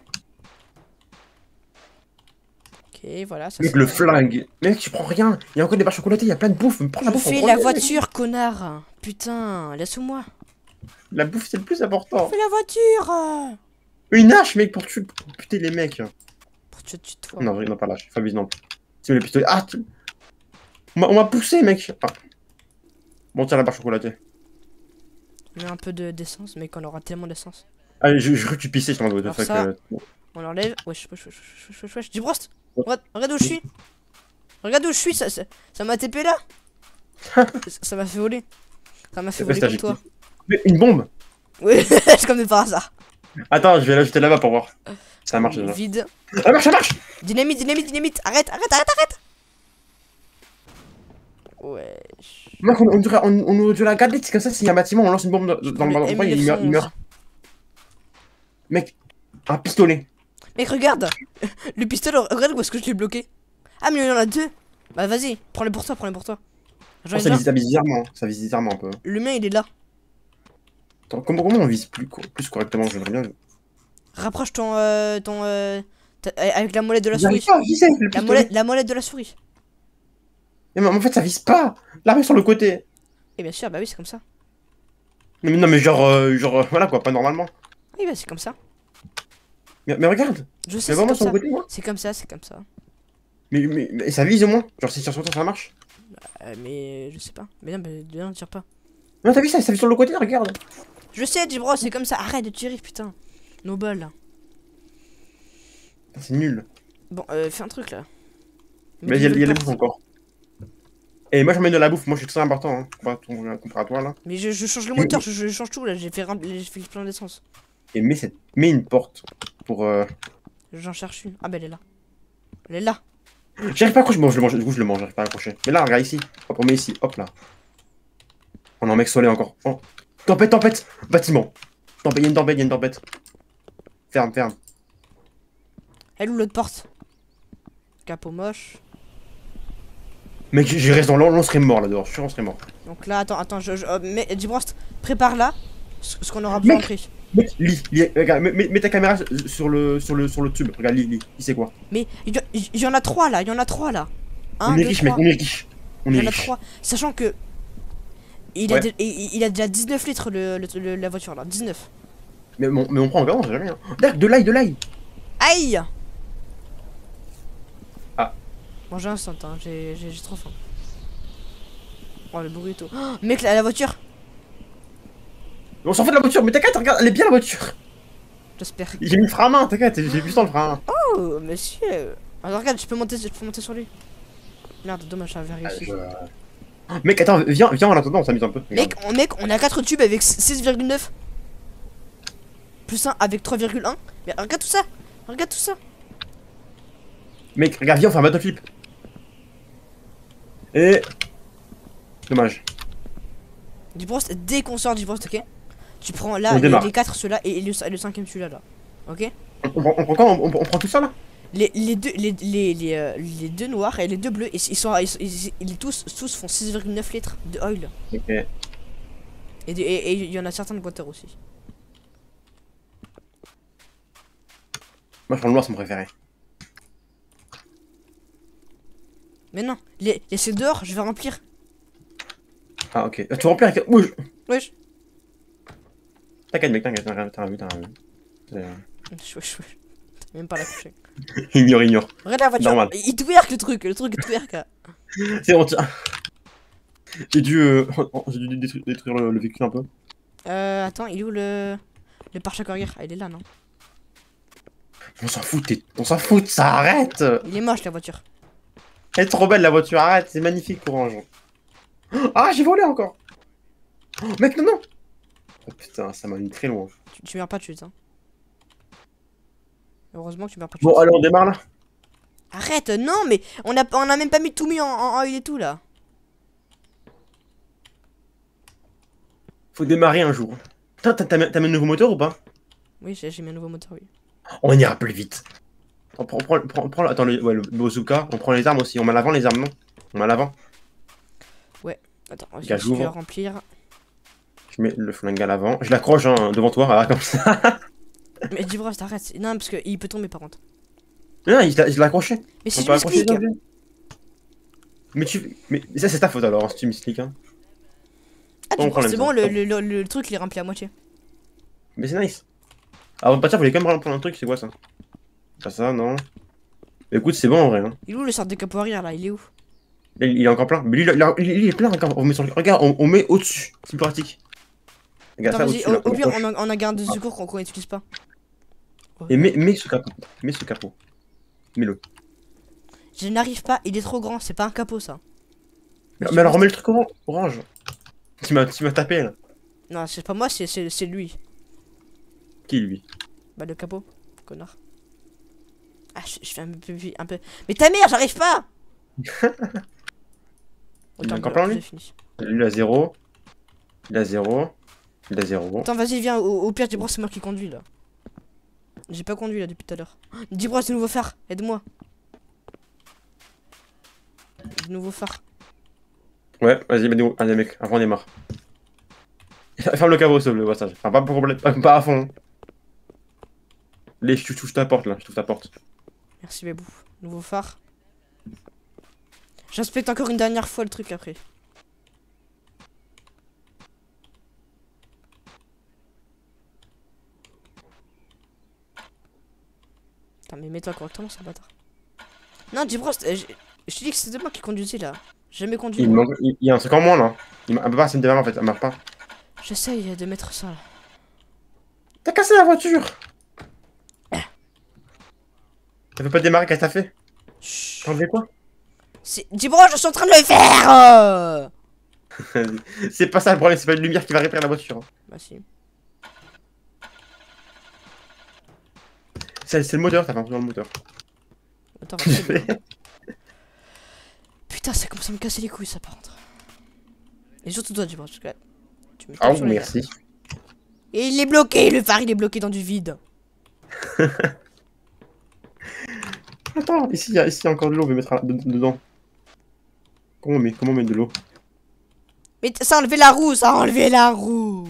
Ok, voilà. Ça, Mec, c'est le bon. flingue. Mec, tu prends rien. Il y a encore des barres chocolatées, il y a plein de bouffe. Prends la Je bouffe. fais on la prend- voiture, connard. Putain, laisse-moi. La bouffe, c'est le plus important. Fais la voiture. Une hache, mec, pour tuer pour buter les mecs. Pour te tuer toi. Non, non, pas lâche. Fabrice, non. C'est le pistolet. Ah, tu... On m'a- on m'a poussé, mec. Ah. Bon, tiens, la barre chocolatée. On met un peu de- d'essence, mais qu'on aura tellement d'essence. Allez, je, je crois que tu pissais sur ma Alors ça- On l'enlève. Wesh, wesh, wesh, wesh, wesh, wesh, wesh. Jibrost, regarde, regarde où je suis. Regarde où je suis, ça ça ça m'a T P là. Ça- Ça m'a fait voler. Ça m'a fait voler comme toi. Mais une bombe. Oui, c'est comme par hasard. Attends, je vais l'ajouter là-bas pour voir. Ça marche déjà. Vide. Ça marche, ça marche. Dynamite, dynamite, dynamite. Arrête, arrête, arrête, arrête. Wesh. Mec, on, on, dirait- on, on aurait dû la garder, c'est comme ça, s'il y a un bâtiment, on lance une bombe dans, dans le Mais bâtiment, il meurt, il M neuf cent onze. meurt. Mec, un pistolet. Mec, regarde. Le pistolet, regarde où est-ce que je l'ai bloqué. Ah, mais il y en a deux. Bah, vas-y, prends-le pour toi, prends-le pour toi. J'en Oh, ai ça, déjà. vise, ça vise bizarrement, ça vise bizarrement un peu. Le mien, il est là. Attends, comment, comment on vise plus, co- plus correctement, j'aimerais bien. Rapproche ton. Euh, ton euh, ta- avec la molette de la J'arrive souris. pas à viser avec le La pistolet. molette, la molette de la souris. Mais en fait, ça vise pas. L'arme est sur le côté. Et bien sûr, bah oui, c'est comme ça. Non, mais, non, mais genre, euh, genre, euh, voilà quoi, pas normalement. Oui, bah c'est comme ça. Mais, mais regarde, Je sais, mais c'est vraiment comme sur le ça. côté, moi. C'est comme ça, c'est comme ça. Mais, mais, mais ça vise au moins. Genre, si sur son temps, ça marche. Euh, mais je sais pas. Mais non, mais non, tire pas. Non, t'as vu ça, ça vise sur le côté, regarde. Je sais, Jibro, c'est comme ça. Arrête de tirer, putain. No ball là. C'est nul. Bon, euh, fais un truc là. Mais il y a, il y a la porte. bouffe encore. Et moi, je mets de la bouffe. Moi, je suis très important, hein. Comparé à ton- comparé à toi, là. Mais je, je change le Mais- moteur, je, je change tout là. J'ai fait, rim- j'ai fait plein d'essence. Et mets, cette... mets une porte pour. Euh... J'en cherche une. Ah, bah elle est là. Elle est là. J'arrive pas à accrocher. Bon, je le mange. Du coup, je le mange. J'arrive pas à accrocher. Mais là, regarde ici. Hop, on met ici. Hop là. On a un mec soleil encore. Oh. Tempête, tempête. Bâtiment. Tempête, il y a une tempête, il y a une tempête. Ferme, ferme. Elle ouvre l'autre porte. Capot moche. Mec, j'y reste dans l'an, on serait mort là dehors. Je suis sûr, on serait mort. Donc là, attends, attends, je. je euh, mais, Jibrost, prépare là. Ce, ce qu'on aura besoin Mec. après. Mec, lis, lis. Regarde, mets, mets- mets ta caméra sur le, sur le, sur le tube. Regarde, lis, lis. Il sait quoi. Mais il y, il y en a trois là, il y en a trois là. Un, On est deux, riche, mec, trois. on est riche. On Il est y en a riche. trois. Sachant que. Il, a, Ouais. dé- il, il a déjà dix-neuf litres le, le- le- la voiture là. dix-neuf. Mais, on- mais on prend encore, on sait jamais. Hein. Regarde, de l'ail, de l'ail. Aïe! Ah. Bon, j'ai un instant, hein, j'ai j'ai- j'ai trop faim. Oh le burrito. Oh, mec, la, la voiture! On s'en fout de la voiture, mais t'inquiète, regarde, elle est bien la voiture. J'espère. J'ai mis le frein à main, t'inquiète, j'ai vu sans le frein à main. Oh, monsieur! Alors, regarde, je peux monter, je peux monter sur lui. Merde, dommage, j'avais réussi. Mec, attends, viens, viens en attendant, on s'amuse un peu. Mec, on, mec, on a quatre tubes avec six virgule neuf. Plus un avec trois virgule un. Mais regarde tout ça! Regarde tout ça! Mec, regarde, viens, on fait un battle flip. Et. Dommage. Du brost, dès qu'on sort du brost, ok? Tu prends là On les, démarre. les quatre ceux-là et le, et le cinquième celui-là là. Ok? On, on, prend- on prend quoi on, on- on prend tout ça là? Les, les deux les, les, les, euh, les deux noirs et les deux bleus, ils, ils sont ils, sont- ils- ils tous tous font six virgule neuf litres de oil. Ok. Et de- et et il y en a certains de water aussi. Moi je prends le noir, c'est mon préféré. Mais non, les laissez dehors, je vais remplir. Ah ok. Ah, tu remplis avec. Ouh, je- Wesh. T'inquiète mec, t'inquiète, t'as rien vu, t'as rien vu, t'as rien vu. Euh, Chouette, chouette. T'as même pas la coucher. Ignore, ignore. Regarde la voiture. Normal. Il twerk le truc, le truc est twerk. Là. C'est bon, tiens. J'ai dû, euh, j'ai dû détruire, détruire le, le véhicule un peu. Euh, attends, il est où le. Le pare-choc arrière? Ah, il est là, non? On s'en fout, t'es- on s'en fout, ça arrête. Il est moche la voiture. Elle est trop belle la voiture, arrête, c'est magnifique pour un jour. Ah, j'ai volé encore. Oh, mec, non, non. Oh putain, ça m'a mis très loin. Tu, tu meurs pas de suite, hein. Heureusement que tu meurs pas de suite. Bon, allez, on démarre là. Arrête, non, mais on a, on a même pas mis tout mis en, en oil et tout là. Faut démarrer un jour. Putain, t'as t'as- t'as mis un nouveau moteur ou pas? Oui, j'ai j'ai mis un nouveau moteur, oui. On ira plus vite. On prend, on prend, on prend, on prend- attends, le, ouais, le bazooka, on prend les armes aussi. On met à l'avant les armes, non? On met à l'avant. Attends, je Gars, vais j'ouvre. remplir. Je mets le flingue à l'avant. Je l'accroche hein, devant toi, ah, comme ça. Mais dis bro, arrête. Non, parce qu'il peut tomber par contre. Non, il l'a il l'a accroché. Mais si On je peut accrocher m'explique. les objets. Mais tu. Mais ça, c'est ta faute alors, hein, si tu m'expliques. Hein. Ah, On du prend coup, les c'est bon, armes. le, le, le, le truc il est rempli à moitié. Mais c'est nice. Avant de partir, vous voulez quand même prendre un truc, c'est quoi ça? Pas ça, non. Mais écoute, c'est bon en vrai. Hein. Il est où le sort de capot arrière là? Il est où? Là, il il est encore plein. Mais lui, il, a- il- il est plein encore. On met sur le- Regarde, on, on met au-dessus. C'est plus pratique. Regarde Attends, ça vas-y, au-dessus. là, au, au pire, accroche. on a, on a garde de secours qu'on qu'on n'utilise pas. Et mets, mets ce capot. Mets ce capot. Mets-le. Je n'arrive pas, il est trop grand, c'est pas un capot ça. Mais, mais alors, remets le truc oran- orange. Tu m'as tu m'as tapé là. Non, c'est pas moi, c'est c'est- c'est lui. Qui lui? Bah, le capot, connard. Ah, je, je fais un peu, un peu. Mais ta mère, j'arrive pas! Il y a Autant encore que- plein, que lui j'ai fini. Lui, il a zéro. Il a zéro. Il a zéro. Attends, vas-y, viens, au, au pire, dis-moi, c'est moi qui conduis là. J'ai pas conduit là depuis tout à l'heure. Dis-moi, c'est nouveau phare, aide-moi. Nouveau phare. Ouais, vas-y, mets allez mec, avant on démarre. Ferme le caveau, s'il te plaît, passage. Enfin, pas, pour, pas, pas à fond. Les, je touche ta porte là, je touche ta porte. Merci, Bébou. Nouveau phare. J'inspecte encore une dernière fois le truc après. Putain, mais mets-toi correctement, ce bâtard. Non, dis-moi, je je te dis que c'était moi qui conduisais là. J'ai jamais conduit. Il, moi. manque, il, il y a un truc en moins là. Il m'a pas, ça me démarre en fait, ça marche pas. J'essaye de mettre ça là. T'as cassé la voiture. Ça fait pas démarrer, qu'est-ce que t'as fait? Chut. T'as enlevé quoi? Dis-moi, je suis en train de le faire euh C'est pas ça le problème, c'est pas une lumière qui va réparer la voiture. Bah si. C'est c'est le moteur, t'as fait un truc dans le moteur. Attends, va te- Putain, ça commence à me casser les couilles ça par contre. Et surtout toi, dis-moi, parce que là, tu me tapes Ah sur oui, les merci. nerfs. Et il est bloqué, le phare il est bloqué dans du vide. Attends, ici il y, a- ici, y a encore de l'eau, on va mettre à- de- dedans. Comment on met, comment on met de l'eau? Mais t- ça a enlevé la roue, ça a enlevé la roue.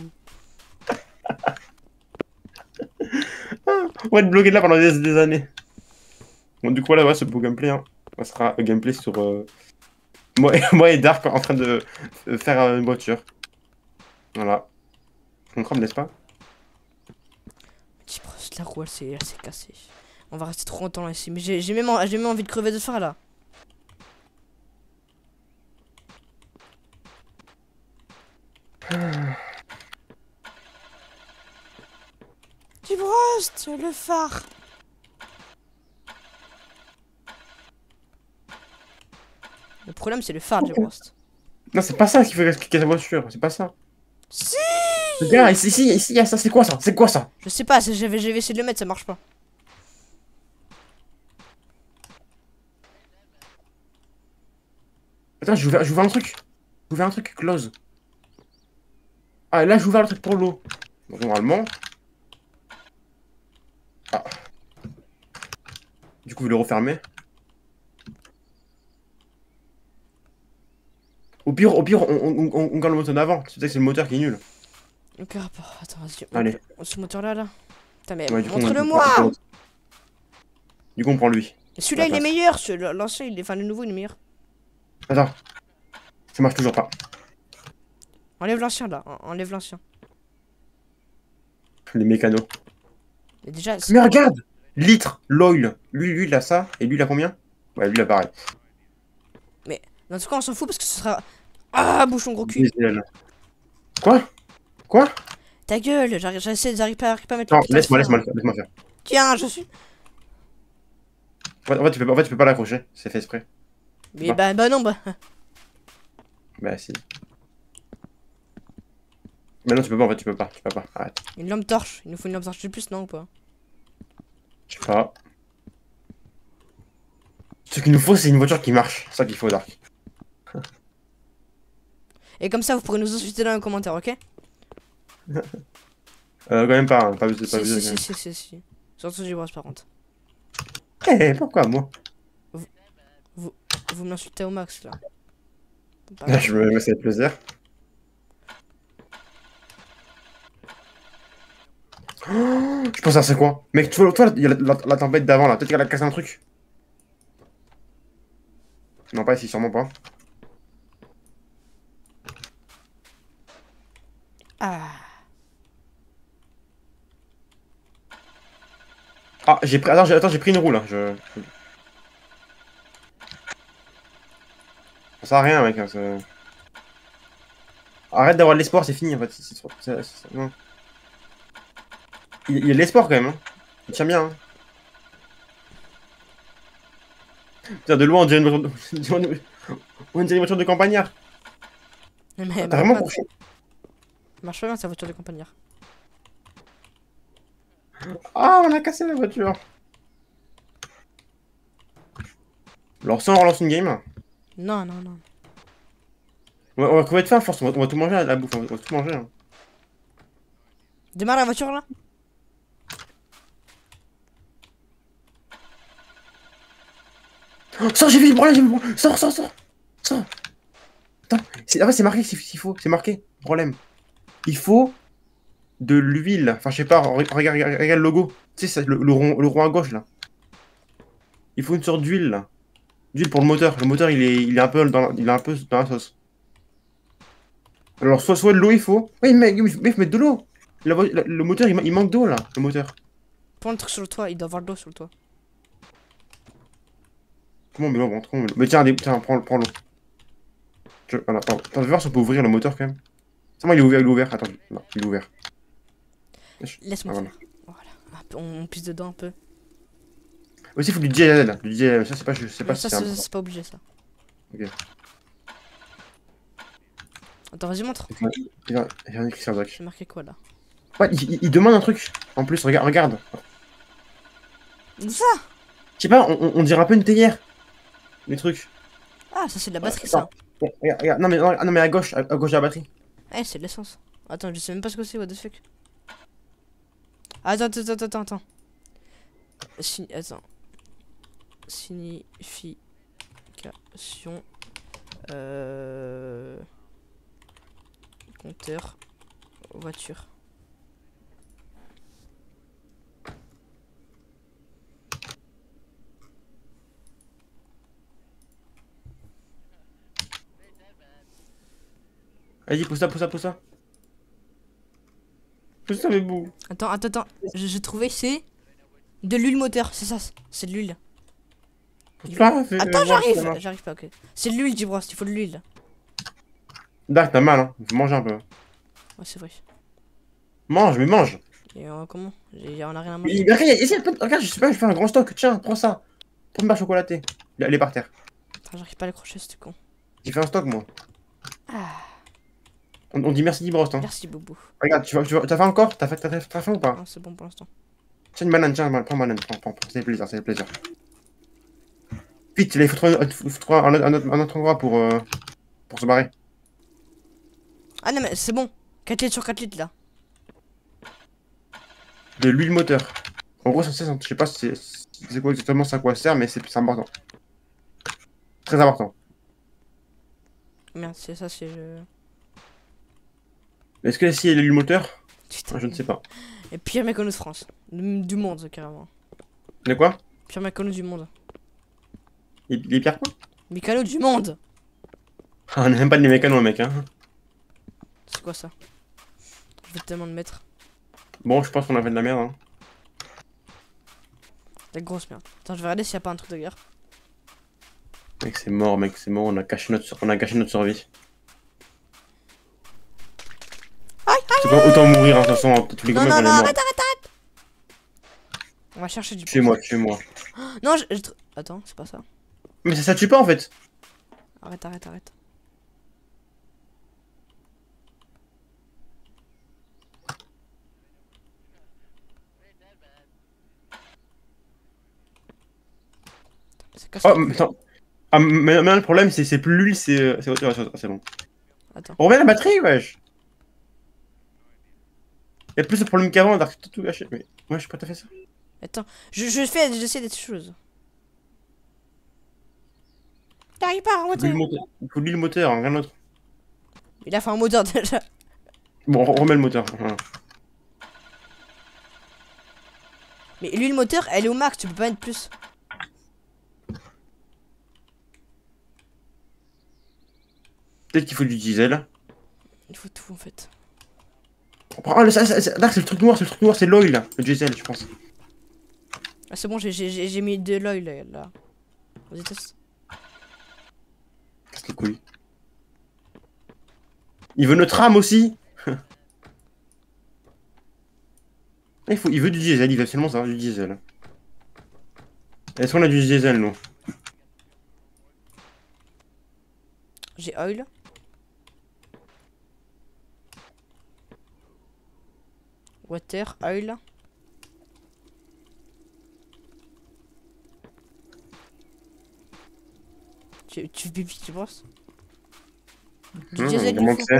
On va être bloqué de là pendant des, des années. Bon, du coup, là, ouais, ce beau gameplay, hein, ça sera un gameplay sur euh, moi, et, moi et Dark en train de euh, faire euh, une voiture. Voilà. On crame, n'est-ce pas? Petit brosse, la roue elle s'est elle s'est cassée. On va rester trop longtemps là ici. Mais j'ai j'ai même, en- j'ai même envie de crever de faim là. Du brost, le phare. Le problème c'est le phare du brost. Non, c'est pas ça qui fait casser la voiture, c'est pas ça. Si. Regarde, ici, ici, ici, il y a ça, c'est quoi ça? C'est quoi ça? Je sais pas, c'est- j'avais j'avais essayé de le mettre, ça marche pas. Attends, j'ai ouvert, j'ai ouvert un truc. J'ai ouvert un truc, close. Ah, et là, j'ai ouvert le truc pour l'eau. Donc, normalement. Ah. Du coup, je vais le refermer. Au pire, au pire, on, on, on, on garde le moteur d'avant. Tu sais que c'est le moteur qui est nul. Aucun rapport. Attends, vas-y. Allez. On- Ce moteur là là. Putain, mais Ouais, du coup, on- montre-le on- moi. on- Du coup, on prend lui. Celui-là la il est place. meilleur. celui- L'ancien, il est. Enfin, le nouveau il est meilleur. Attends. Ça marche toujours pas. Enlève l'ancien là. en- Enlève l'ancien. Les mécanos. Et déjà, Mais regarde! Litre, l'oil. Lui, lui, il a ça. Et lui, il a combien? Ouais, lui, il a pareil. en tout cas, on s'en fout parce que ce sera. Ah, bouchon gros cul. Diesel. Quoi? Quoi? Ta gueule, j'arrive, j'essaie, j'arrive pas, j'arrive pas à mettre Non, le putain de laisse-moi, frein. laisse-moi, laisse-moi faire. Tiens, je suis. En fait, en fait, tu peux, pas- en fait, tu peux pas l'accrocher. C'est fait exprès. Mais bah, bah non, bah. Bah, si. Mais non, tu peux pas, en fait, tu peux pas. Tu peux pas. Arrête. Une lampe torche. Il nous faut une lampe torche de plus, non ou pas? Je sais pas. Ce qu'il nous faut, c'est une voiture qui marche. C'est ça qu'il faut, Dark. Et comme ça, vous pourrez nous insulter dans les commentaires, ok? Euh, quand même pas. Hein. Pas besoin, pas Si, besoin. si, quand si, si, si, si. Surtout du brosse par contre. même. Eh, pourquoi moi? Vous m'insultez au max là. Pas Là, mal. je me, me fais plaisir. Oh, je pense à c'est quoi? Mec, tu vois, toi, il y a la, la- la tempête d'avant là. Peut-être qu'elle a cassé un truc. Non, pas ici, sûrement pas. Ah. Ah, j'ai pris. Attends, j'ai attends, j'ai pris une roue là. Je. Ça sert à rien, mec. Hein, c'est- Arrête d'avoir de l'espoir, c'est fini en fait. C'est- c'est trop- c'est- c'est- non. Il, il y a de l'espoir quand même. Hein. Il tient bien. Hein. Putain, de loin, on dirait une voiture de, on dirait une voiture de campagnard. Mais T'as elle vraiment marche pas, couché. elle marche pas bien sa voiture de campagnard. Ah, on a cassé la voiture. Alors, si on relance une game, Non, non, non. on va, on va crever de faim, force. On va, on va tout manger à la bouffe. On va, on va tout manger. Hein. Démarre la voiture là. Oh, sors, j'ai vu le problème, j'ai vu le problème. Sors, sors, sors. Sors. Attends, c'est- en fait, c'est marqué s'il s'il faut. C'est marqué. Problème. Il faut de l'huile. Enfin, je sais pas, re- regarde, regarde, regarde le logo. Tu sais, c'est le, le rond, le rond à gauche là. Il faut une sorte d'huile là. D'huile pour le moteur. Le moteur, il est, il est un peu dans, la- il est un peu dans la sauce. Alors, soit, soit de l'eau, il faut. Oui, mais il faut mais il faut mettre de l'eau. La vo- la- Le moteur, il, ma- il manque d'eau là. Le moteur. Prends le truc sur le toit, il doit avoir de l'eau sur le toit. Comment on met l'eau bon, comment on met l'eau Mais tiens, des- tiens, prends, prends l'eau. Je- Voilà, attends, attends, je vais voir si on peut ouvrir le moteur quand même. C'est moi, il est ouvert, il est ouvert. Attends, non, il est ouvert. Laisse-moi Ah, faire. Voilà. Un peu- On, on pisse dedans un peu. Aussi, il faut du diesel. Du diesel, ça, c'est pas, je sais Mais pas ça, si c'est c'est un. c'est pas obligé ça. Ok. Attends, vas-y, montre. Il y a il y a un écrit sur le doc. C'est marqué quoi là? Ouais, il, il- il demande un truc. En plus, regarde, regarde. Où ça? Je sais pas, on, on- on dirait un peu une théière. Les trucs. Ah, ça c'est de la batterie Attends. ça. Ouais, regarde, regarde. Non, mais, non, ah, non, mais à gauche, à, à gauche de la batterie. Eh, c'est de l'essence. Attends, je sais même pas ce que c'est, what the fuck. Attends, attends, attends, attends, attends. Si... Attends. Signification. Euh... Compteur. Voiture. Vas-y, pousse ça, pousse ça, pousse ça. Pousse ça, mais bon. Attends, attends, attends. J'ai j'ai trouvé, c'est... De l'huile moteur, c'est ça. C'est de l'huile. Pousse pas, fais- Attends, voir si ça j'arrive. marche. J'arrive pas, ok. C'est de l'huile, Dibros, il faut de l'huile. Dark, t'as mal, hein. Faut manger un peu. Ouais, c'est vrai. Mange, mais mange. Et euh, comment? J'ai- On a rien à Mais, manger. mais regarde, essaye, regarde, je sais pas, je fais un grand stock. Tiens, prends ça. Prends une barre chocolatée. Elle est par terre. Attends, j'arrive pas à l'accrocher, c'est con. J'ai fait un stock, moi. Ah, On, on dit merci Dibrost, hein. merci, Boubou. Regarde, tu vas, tu vas, t'as fait encore? T'as fait, t'as fait, t'as faim ou pas? Non, c'est bon pour l'instant. Tiens, une banane, tiens, prends une banane, prends, prends, prends. C'est plaisir, c'est plaisir. Vite, là, il faut trouver, il faut trouver un, un autre, un autre endroit pour, euh, pour se barrer. Ah non, mais c'est bon. quatre litres sur quatre litres là. De l'huile moteur. En gros, ça, c'est- je sais pas si c'est c'est quoi exactement ça à quoi ça sert, mais c'est c'est important. Très important. Merde, c'est ça, c'est. euh, Est-ce que si il y a l'huile moteur? Putain. Je ne sais pas. Et pire mécano de France. Du du monde, carrément. De quoi? Pire mécano du monde. Les, les pierres quoi? Mécano du monde! Ah, on n'aime pas les mécanos, mec, hein. C'est quoi ça? Je vais tellement le mettre. Bon, je pense qu'on a fait de la merde, hein. La grosse merde. Attends, je vais regarder s'il y a pas un truc de guerre. Mec, c'est mort, mec, c'est mort. On a caché notre, on a gâché notre survie. Aïe, C'est pas autant mourir, hein, de toute façon, tous les Non, combats non, qu'on est non, mort. arrête, arrête, arrête. On va chercher du Tuez-moi, tuez-moi. Non, je... je... Attends, c'est pas ça. Mais ça, ça tue pas en fait. Arrête, arrête, arrête. C'est casse- Oh, mais attends. Ah, mais maintenant le problème, c'est c'est plus l'huile, c'est. euh, C'est ouais, c'est- c'est bon. Attends. On remet la batterie, wesh. Y'a plus de problème qu'avant, d'arc tout gâché. Mais moi, je suis pas tout à fait ça. Attends. Je, je fais, j'essaie des choses. T'arrives pas à Il faut remonter. l'huile moteur, il faut l'huile moteur, hein, rien d'autre. Il a fait un moteur déjà. Bon, on remet le moteur. Voilà. Mais l'huile moteur, elle est au max, tu peux pas mettre plus. Peut-être qu'il faut du diesel. Il faut tout en fait. Oh, le- ça, ça, ça- Dark, c'est le truc noir, c'est le truc noir, c'est l'oil, le diesel, je pense. Ah, c'est bon, j'ai- j'ai j'ai mis de l'oil là. là. Vas-y, teste. Casse les couilles. Il veut notre âme aussi. il, faut, il veut du diesel, il veut absolument ça, du diesel. Est-ce qu'on a du diesel, nous? J'ai oil. Water, oil. Tu, tu pipi, tu penses? Du Mmh, diesel, il comment nous que faut. c'est?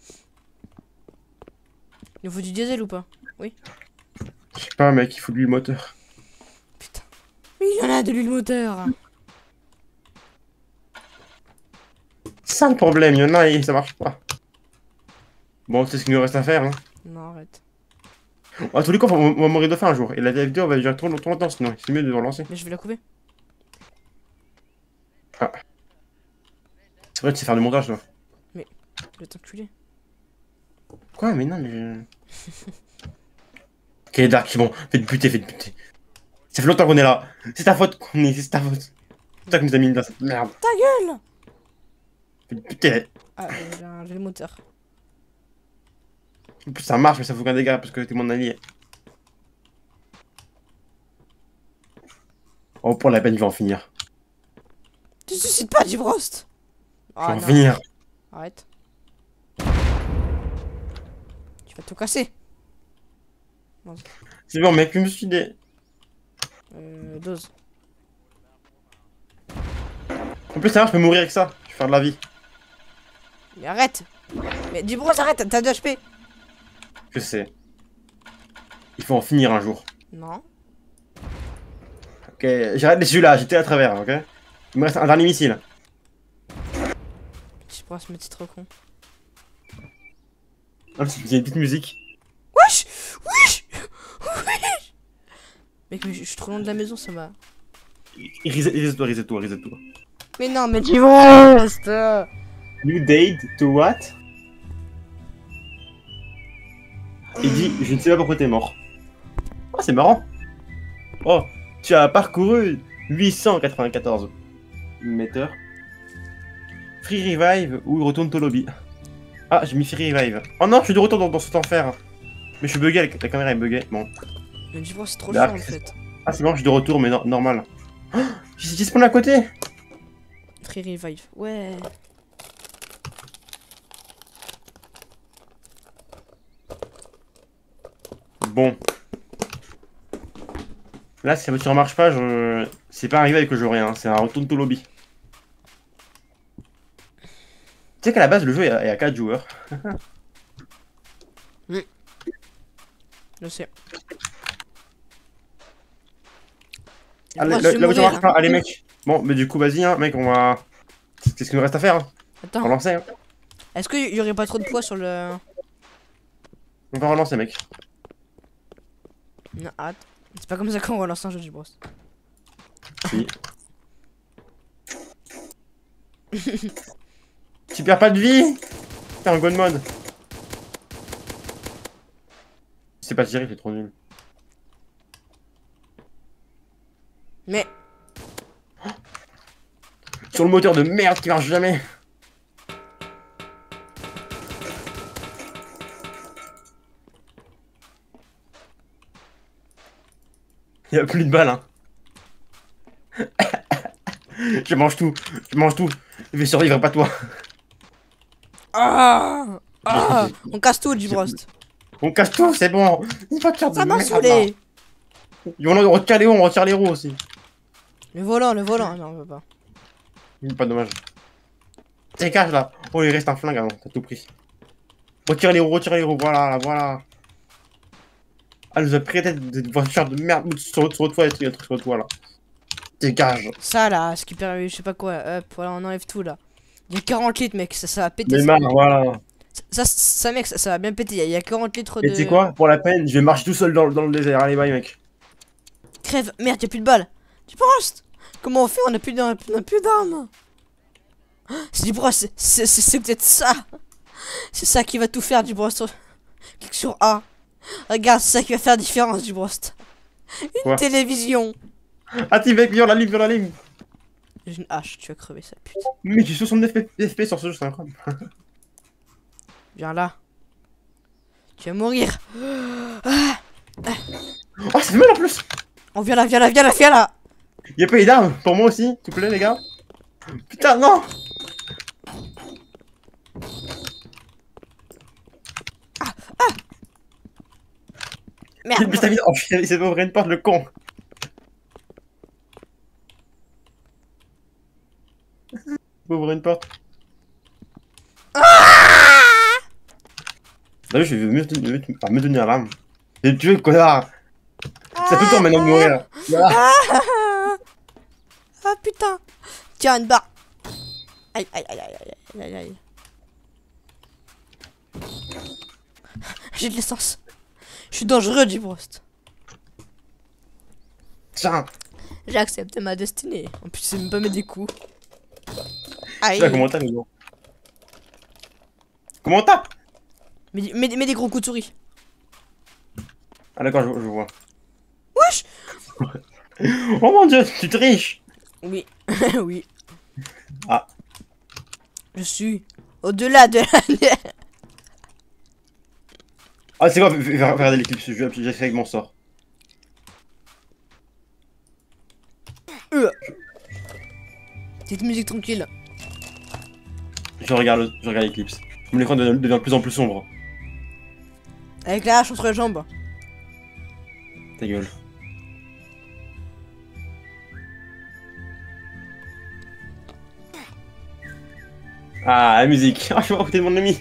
Il nous faut du diesel ou pas? Oui. Je sais pas, mec, il faut de l'huile moteur. Putain. Mais il y en a de l'huile moteur. C'est ça le problème, il y en a et ça marche pas. Bon, c'est ce qu'il nous reste à faire. Hein. Non, arrête. À tous les cas, on va mourir de faim un jour. Et la vidéo va durer trop trop longtemps sinon. C'est mieux de relancer. Mais je vais la couper. C'est vrai, tu sais faire du montage, toi. Je vais t'enculer. Quoi? Mais non, mais. Ok, Dark, c'est bon. Faites buter, faites buter. Ça fait longtemps qu'on est là. C'est ta faute qu'on est, c'est ta faute. C'est toi qui nous a mis dans cette merde. Ta gueule! Faites buter. Ah, euh, j'ai un- j'ai le moteur. En plus, ça marche, mais ça fout qu'un dégât parce que t'es mon allié. Oh, pour la peine, il va en finir. Tu suscites pas du brost! Il va Ah en non, finir. arrête. Tu vas tout casser. C'est bon, mec, je me suis dit. Euh, dose. En plus, ça va, je peux mourir avec ça. Je vais faire de la vie. Mais arrête! Mais du brost, arrête, t'as deux H P! Je sais. Il faut en finir un jour. Non. Ok, j'arrête les yeux là, j'étais à travers, ok? Il me reste un dernier missile. Je pense me titre con. Ah, il y a une petite musique. Wesh! Wesh! Wesh! Mec, mais je je suis trop loin de la maison, ça m'a. Reset-toi, reset-toi, reset-toi. Mais non, mais du brost! New date to what? Il dit, je ne sais pas pourquoi t'es mort. Oh, c'est marrant. Oh, tu as parcouru huit cent quatre-vingt-quatorze mètres. Free revive ou retourne au lobby. Ah, j'ai mis free revive. Oh non, je suis de retour dans, dans cet enfer. Mais je suis bugué, la, la caméra est buggée. Bon. Mais du brost, c'est trop Là, chiant en fait. Ah, c'est bon, je suis de retour, mais no- normal. Oh, j'ai j'ai spawn à côté. Free revive. Ouais. Bon. Là, si la voiture marche pas, je... c'est pas arrivé avec le jeu rien, c'est un retourne au lobby. Tu sais qu'à la base, le jeu est à, est à quatre joueurs. Je sais. Allez, Moi, la, je vais la voiture mourir, marche pas, allez mec. Bon, mais du coup, vas-y, hein, mec, on va... C'est ce qu'il nous reste à faire, hein. Attends, Relancer, hein. est-ce qu'il y aurait pas trop de poids sur le. On va relancer, mec. Non, arrête. C'est pas comme ça qu'on relance un jeu du brost. Si. Tu perds pas de vie. T'es en god mode. C'est pas tiré, c'est trop nul. Mais. Sur le moteur de merde qui marche jamais. Il y a plus de balles, hein. Je mange tout, je mange tout. Je vais survivre, pas toi. Ah, ah, on casse tout, Gibrost. On casse tout, c'est bon. Pas de faire de Ça m'a merde, saoulé. là. On retire les roues, on retire les roues aussi. Le volant, le volant. Non, on veut pas. Pas dommage. Dégage là. Oh, il reste un flingue avant, t'as tout pris. Retire les roues, retire les roues, voilà, voilà. Ah, nous a pris la tête de voiture de merde sur, sur le toit, il y a un truc sur le toit là. Dégage. Ça là, ce qui permet, je sais pas quoi. Hop, voilà, on enlève tout là. Il y a quarante litres, mec, ça, ça va péter. Mais Ça, marre, voilà. ça, ça, mec, ça, ça va bien péter. Il y a quarante litres de. Et tu sais quoi, pour la peine, je vais marcher tout seul dans, dans le désert. Allez, bye, mec. Crève, merde, y'a plus de balles. Gibrost, comment on fait? On a plus d'armes. On a plus d'armes. C'est Gibrost, c'est c'est peut-être ça. C'est ça qui va tout faire, Gibrost. Clique sur A. Regarde, c'est ça qui va faire la différence, Gibrost. Une Quoi? télévision. Ah, t'es mec, viens la ligne, viens la ligne. J'ai une hache, tu vas crever ça, putain. Mec, j'ai soixante-neuf F P sur ce jeu, c'est incroyable. Viens là. Tu vas mourir. Oh, ça fait mal en plus. Oh, viens là, viens là, viens là, viens là. Y'a pas eu d'armes pour moi aussi, s'il vous plaît, les gars. Putain, non. Merde. Mais t'as mis. Oh, il s'est ouvert une porte, le con. Ouvrir une porte. T'as vu, je vais mieux tenir, mieux, ah, mieux tenir l'arme. J'ai tué le connard. Ça peut tourner maintenant de mourir. Voilà. Ah, ah putain. Tiens, une barre. Aïe, aïe, aïe, aïe, aïe, aïe, aïe. J'ai de l'essence. Je suis dangereux, Gibrost. Tiens. J'ai accepté ma destinée. En plus, c'est même pas mettre des coups. Je Aïe. sais pas comment t'as, mais bon. Comment t'as? Mets, mets, mets des gros coups de souris. Ah d'accord, je, je vois. Wesh. Oh mon dieu, tu triches. Oui, oui. Ah. Je suis au-delà de la... Ah, c'est quoi? Fais- fais- Regardez l'éclipse, je vais j'essaie avec mon sort. Euh. Petite musique tranquille. Je regarde, le- je regarde l'éclipse. Mon écran devient devient de plus en plus sombre. Avec la hache entre les jambes. Ta gueule. Ah, la musique. Ah, je suis à côté de mon ami.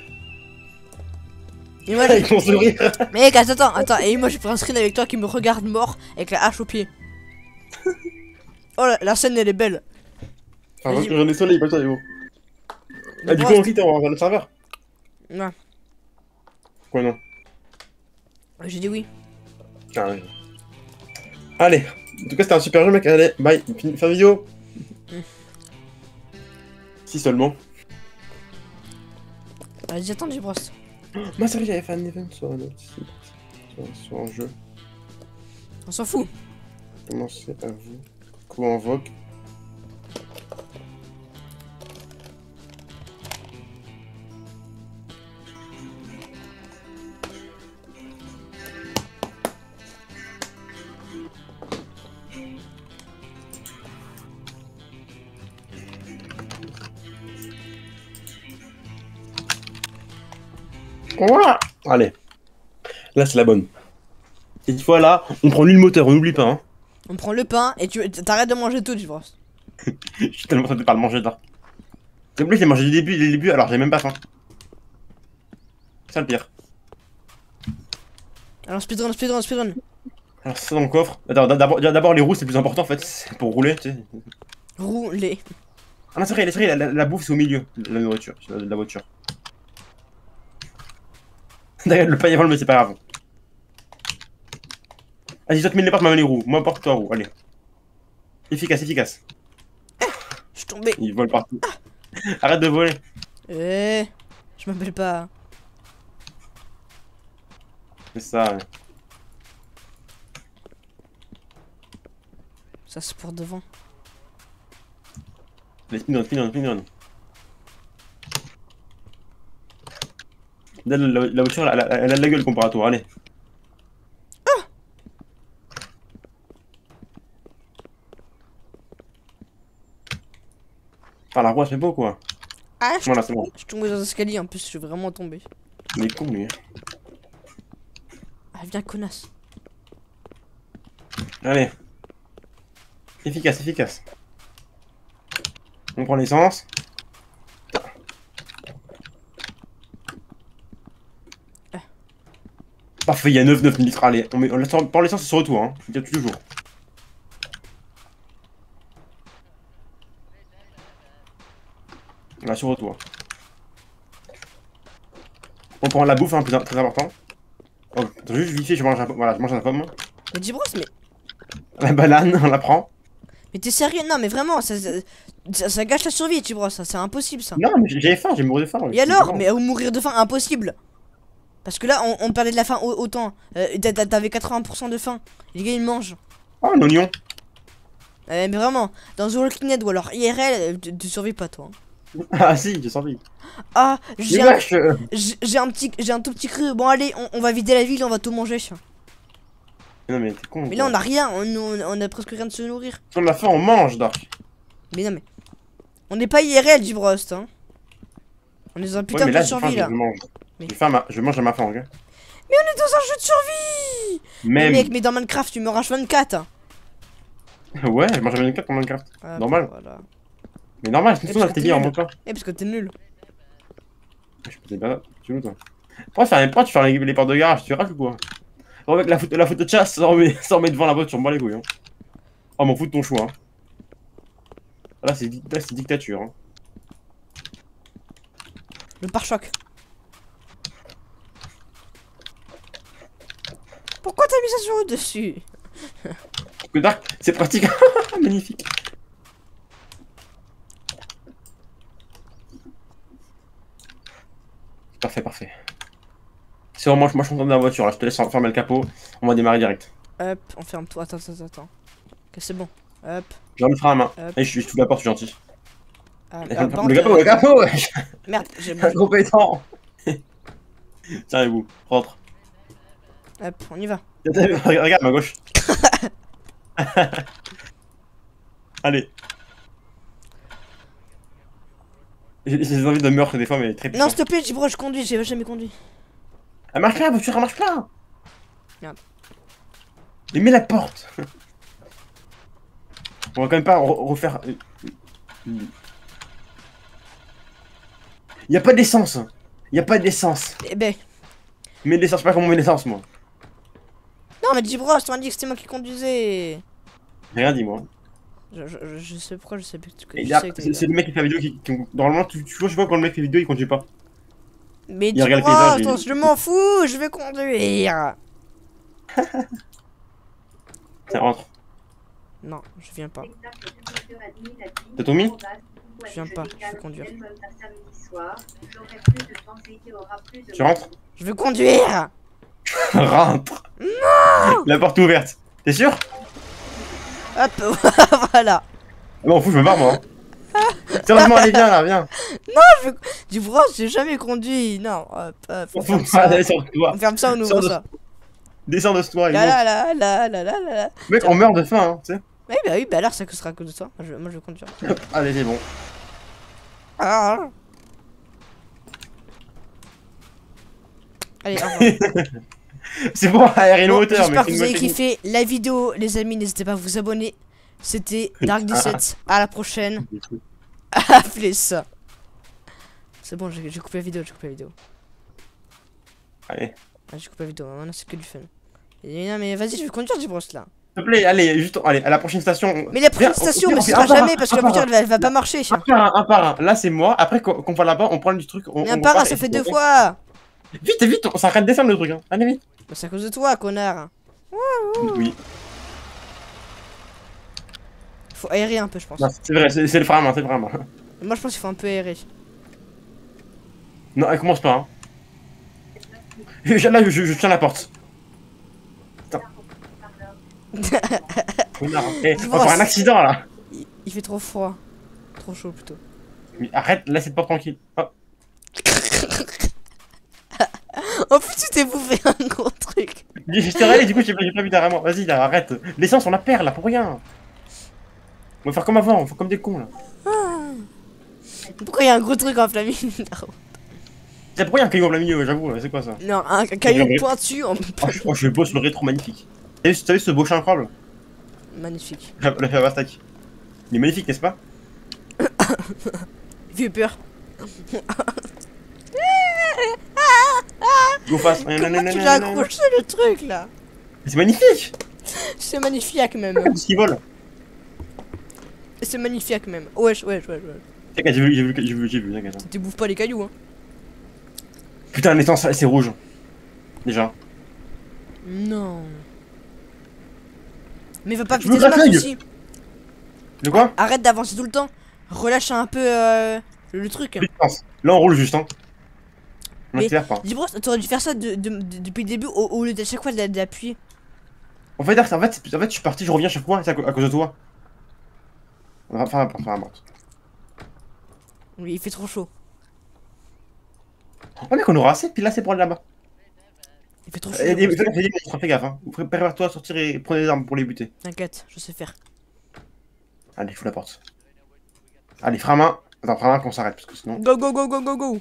Et moi, Avec mon sourire. mec, attends, attends, attends. Et moi, j'ai pris un screen avec toi qui me regarde mort avec la hache au pied. Oh, la, la scène, elle est belle. Enfin, Vas-y. j'en ai soleil, pas ça, c'est bon. Ah, du coup, Gibrost. on quitte, on va voir le serveur. Ouais, Quoi, non? j'ai dit oui. Ah, ouais. Allez. En tout cas, c'était un super jeu, mec. Allez, bye. Fini- Fin vidéo. Mm. Si seulement. Vas-y, attends, Gibrost. Ma série, j'avais fait un event sur un autre site. Sur, sur un jeu. On s'en fout. Commencez à vous. Comment on invoque. Voilà. Allez. Là, c'est la bonne. Cette fois là, on prend lui le moteur, on n'oublie pas. Hein. On prend le pain et tu t'arrêtes de manger tout, Gibrost. Je suis tellement tenté par le manger là. En plus, j'ai mangé du début, dès le début, alors j'ai même pas faim. C'est ça le pire. Alors, speedrun, speedrun, speedrun. Alors, c'est ça dans le coffre. Attends, d'abord, d'abord les roues, c'est le plus important en fait. C'est pour rouler, tu sais. Rouler. Ah non, c'est vrai, c'est vrai, la, la, la bouffe c'est au milieu de la nourriture, de la, de la voiture. D'ailleurs, le panier avant, mais c'est pas grave. Vas-y, toi, tu mets les portes, même les roues. Moi, porte-toi roue, allez. Efficace, efficace. Je suis tombé. Il vole partout. Arrête de voler. Eh, je m'appelle pas. C'est ça, ouais. Ça c'est pour devant. Allez, speedrun, speedrun, speedrun. La, la, la voiture, elle, elle, elle a de la gueule comparé à toi, allez. Ah Enfin, la roue, c'est beau quoi. Ah, je Voilà, c'est bon. je suis tombé dans l'escalier en plus, je suis vraiment tombé. Il est con lui. Ah, viens, connasse. Allez. Efficace, efficace. On prend l'essence. Ah. Parfait, il y a neuf neuf litres. Allez, on, met, on laisse- prend l'essence sur le retour, hein. Je dis toujours. Là, sur le retour. On prend la bouffe, hein, plus, très important. Oh, attends, juste vite fait, je mange un, voilà, je mange un pomme. Mais dis brosse, mais. La banane, on la prend. Mais t'es sérieux? Non, mais vraiment, ça, ça, ça, ça gâche la survie, tu brosse, ça, c'est impossible ça. Non, mais j'ai faim, j'ai mouru de faim. Et alors? Mais euh, mourir de faim, impossible. Parce que là, on, on parlait de la faim au- autant. Euh, t'a- T'avais quatre-vingts pour cent de faim. Les gars, ils mangent. Oh, un oignon. Euh, mais vraiment, dans The Walking Dead ou alors I R L, euh, tu, tu survis pas toi. hein. Ah si, j'ai senti. Ah, Mais j'ai un, wesh, euh, j'ai j'ai un petit, j'ai un tout petit cru. Bon allez, on, on va vider la ville, on va tout manger. Non mais t'es con. Mais là, on a rien, on, on, on a presque rien de se nourrir. Si on a faim, on mange, Dark. Mais non mais, on n'est pas I R L du brost, hein. On est dans un putain Ouais, mais de là, jeu de j'ai faim, survie je, là. je mange. Mais- J'ai faim, ma- je mange à ma faim, ok. Mais on est dans un jeu de survie. Mais Même. mec, mais dans Minecraft, tu meurs H vingt-quatre. hein. Ouais, je mange à vingt-quatre pour Minecraft. Ah, Normal. Voilà. Mais normal, c'est Eh, tout parce ça, que t'es t'es bien, on nul. monte pas. Eh, parce que t'es nul. Je peux pas. Tu es où toi? Pourquoi faire, pourquoi tu fais les, les portes de garage? Tu rates ou quoi? Oh mec, la photo, la photo de chasse, sans remettre, sans remettre devant la voiture, on me bat les couilles. Hein. Oh, m'en fous de ton choix. Hein. Là, c'est di- là, c'est dictature. Hein. Le pare-choc. Pourquoi t'as mis ça sur le dessus? Parce que Dark, c'est pratique. Magnifique. Parfait, parfait. C'est vraiment, moi je suis en train de la voiture là, je te laisse fermer le capot, on va démarrer direct. Hop, on ferme tout. Attends, attends, attends. Ok, c'est bon. Hop. J'ai le frein à main. Hop. Allez, je, je t'ouvre la porte, je suis gentil. Ah, Le, ah, par le contre, capot, euh, le capot, wesh. Merde, j'ai Incompétent. Tiens-vous, rentre. Hop, on y va. Regarde à ma gauche. Allez. J'ai j'ai envie de meurtre des fois, mais très Non, puissant. s'il te plaît, Gibro, je conduis, j'ai jamais conduit. Elle marche là, la voiture, elle marche là. Merde. Mais mets la porte. On va quand même pas re- refaire. Il y a pas d'essence. Il y a pas d'essence. Eh ben. Mets de l'essence, je sais pas comment on met de l'essence, moi. Non, mais Gibro, je t'en dit que c'était moi qui conduisais. J'ai rien dit, moi. Je, je, je- je sais pourquoi, je sais plus que Et je là, sais que c'est c'est le mec qui fait la vidéo qui. qui- Normalement, tu, tu vois, je vois quand le mec fait vidéo, il conduit pas. Mais il regarde Gibro, le paysage, attends, il- je m'en fous, je vais conduire. Ça rentre. Non, je viens pas. T'as tout mis? Je viens pas, je vais conduire. Tu rentres? Je veux conduire. Rentre. Non. La porte est ouverte. T'es sûr? Hop, voilà. Non, fou, je me barre, moi. Sérieusement, allez, viens là, viens. Je veux... Gibro, j'ai jamais conduit. Non, hop, hop, on On ferme fout ça. pas, sors de toi. On ferme ça, on ouvre Sors de- ça. Descends de ce toit, et Là, monte. là, là, là, là, là, là, là. Mec, on meurt de faim, hein, tu sais. Oui, bah oui, bah alors ça sera à cause de toi. Moi, je, moi, je vais conduire. Allez, c'est bon. Ah. Allez, au revoir. C'est bon, aérer le Bon, moteur, mais j'espère c'est que une vous avez bonne technique. kiffé la vidéo, les amis. N'hésitez pas à vous abonner. C'était Dark dix-sept. À la prochaine. À plus. C'est bon, j'ai j'ai coupé la vidéo. J'ai coupé la vidéo. Allez. Ah, j'ai coupé la vidéo. Maintenant, c'est que du fun. Et non, mais vas-y, je vais conduire du brosse là. S'il te plaît, allez, juste, allez, à la prochaine station. on- Mais la Viens, prochaine on- station, on- mais on ce fait sera un par un, jamais parce que un la par voiture un. elle va, elle va pas marcher. Un par un, un par un. Là, c'est moi. Après, qu'on qu'on va là-bas, on prend du truc. On, Mais on un par un, repart ça et fait c'est deux bon. fois. Vite, vite, on s'arrête de descendre le truc. Hein. Allez, vite. Bah, c'est à cause de toi, connard. Oui. Faut aérer un peu, je pense. Non, c'est vrai, c'est c'est le frein à main, c'est le frein à main. Moi, je pense qu'il faut un peu aérer. Non, elle commence pas. Hein. Je- Là, je, je tiens la porte. Putain. connard. Eh, Je on va faire un accident là. Il, il fait trop froid. Trop chaud plutôt. Mais arrête, laisse cette porte tranquille. Oh. En plus, tu t'es bouffé un gros truc. Je t'ai réveillé, du coup, j'ai pas, j'ai pas vu derrière moi. Vas-y, là, arrête. L'essence, on la perd là pour rien. On va faire comme avant, on va faire comme des cons là. Ah. Pourquoi il y a un gros truc en plein milieu? C'est pour rien un caillou en plein milieu, j'avoue, c'est quoi ça? Non, un caillou pointu en Oh, je, oh, je bosse le rétro magnifique. T'as vu, t'as vu ce beau chien incroyable? Magnifique. La, la Faberstack. Il est magnifique, n'est-ce pas? Il fait peur. Go face. Comment tu l'as accroché le truc là? C'est magnifique! C'est magnifique même. Qu'est-ce qu'il vole? C'est magnifique même. Wesh, wesh, wesh, wesh. T'inquiète, j'ai vu, j'ai vu, j'ai vu, j'ai vu, t'inquiète. Tu bouffes pas les cailloux hein. Putain, l'essence, c'est rouge. Déjà. Non. Mais va pas Je vite veux les aussi. De quoi? Arrête d'avancer tout le temps. Relâche un peu euh, le truc. Là, on roule juste, hein. On Mais- accélère pas. Dis-moi, t'aurais dû faire ça de, de- de- depuis le début au, au lieu de chaque fois d'a- d'appuyer. En fait, en fait, en fait, je suis parti, je reviens chaque fois, c'est à, à cause de toi. Enfin, enfin, enfin, bon. Oui, il fait trop chaud. Oh mec, on aura assez, puis là, c'est pour aller là-bas. Il fait trop chaud. Eh, eh, Fais fais- fais gaffe, hein. Prépare-toi à sortir et prenez des armes pour les buter. T'inquiète, je sais faire. Allez, fous la porte. Allez, frein à main. Attends, frein à main qu'on s'arrête, parce que sinon. Go, go, go, go, go, go.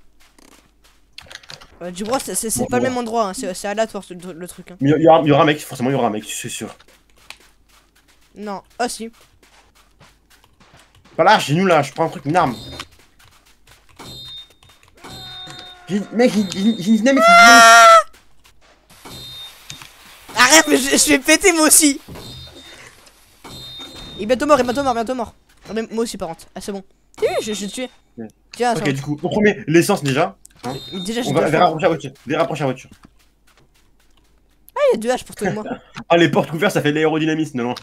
Euh, du bras, c'est c'est Bon, pas bon. le même endroit, hein. c'est c'est aléatoire ce- le, le truc. Hein. Il y, il y aura, il y aura un mec, forcément, il y aura un mec, c'est sûr. Non, ah si. Pas là, j'ai nous là, je prends un truc, une arme. J'ai- Mec, j'ai j'ai- j'ai une dynamite. Arrête, mais je, je vais péter moi aussi. Il est bientôt mort, il est bientôt mort, bientôt mort. Ah, mais moi aussi par contre. Ah c'est bon. Oui, je, je l'ai tué. Ouais. Tiens, Ok, ça du coup, au premier, l'essence déjà. Hein. va. Déjà, j'ai On deux va haches. vers Ah, rapprocher la voiture. Vers rapprocher la voiture. il y a deux haches pour toi et moi. Ah, les portes ouvertes, ça fait de l'aérodynamisme, non, non.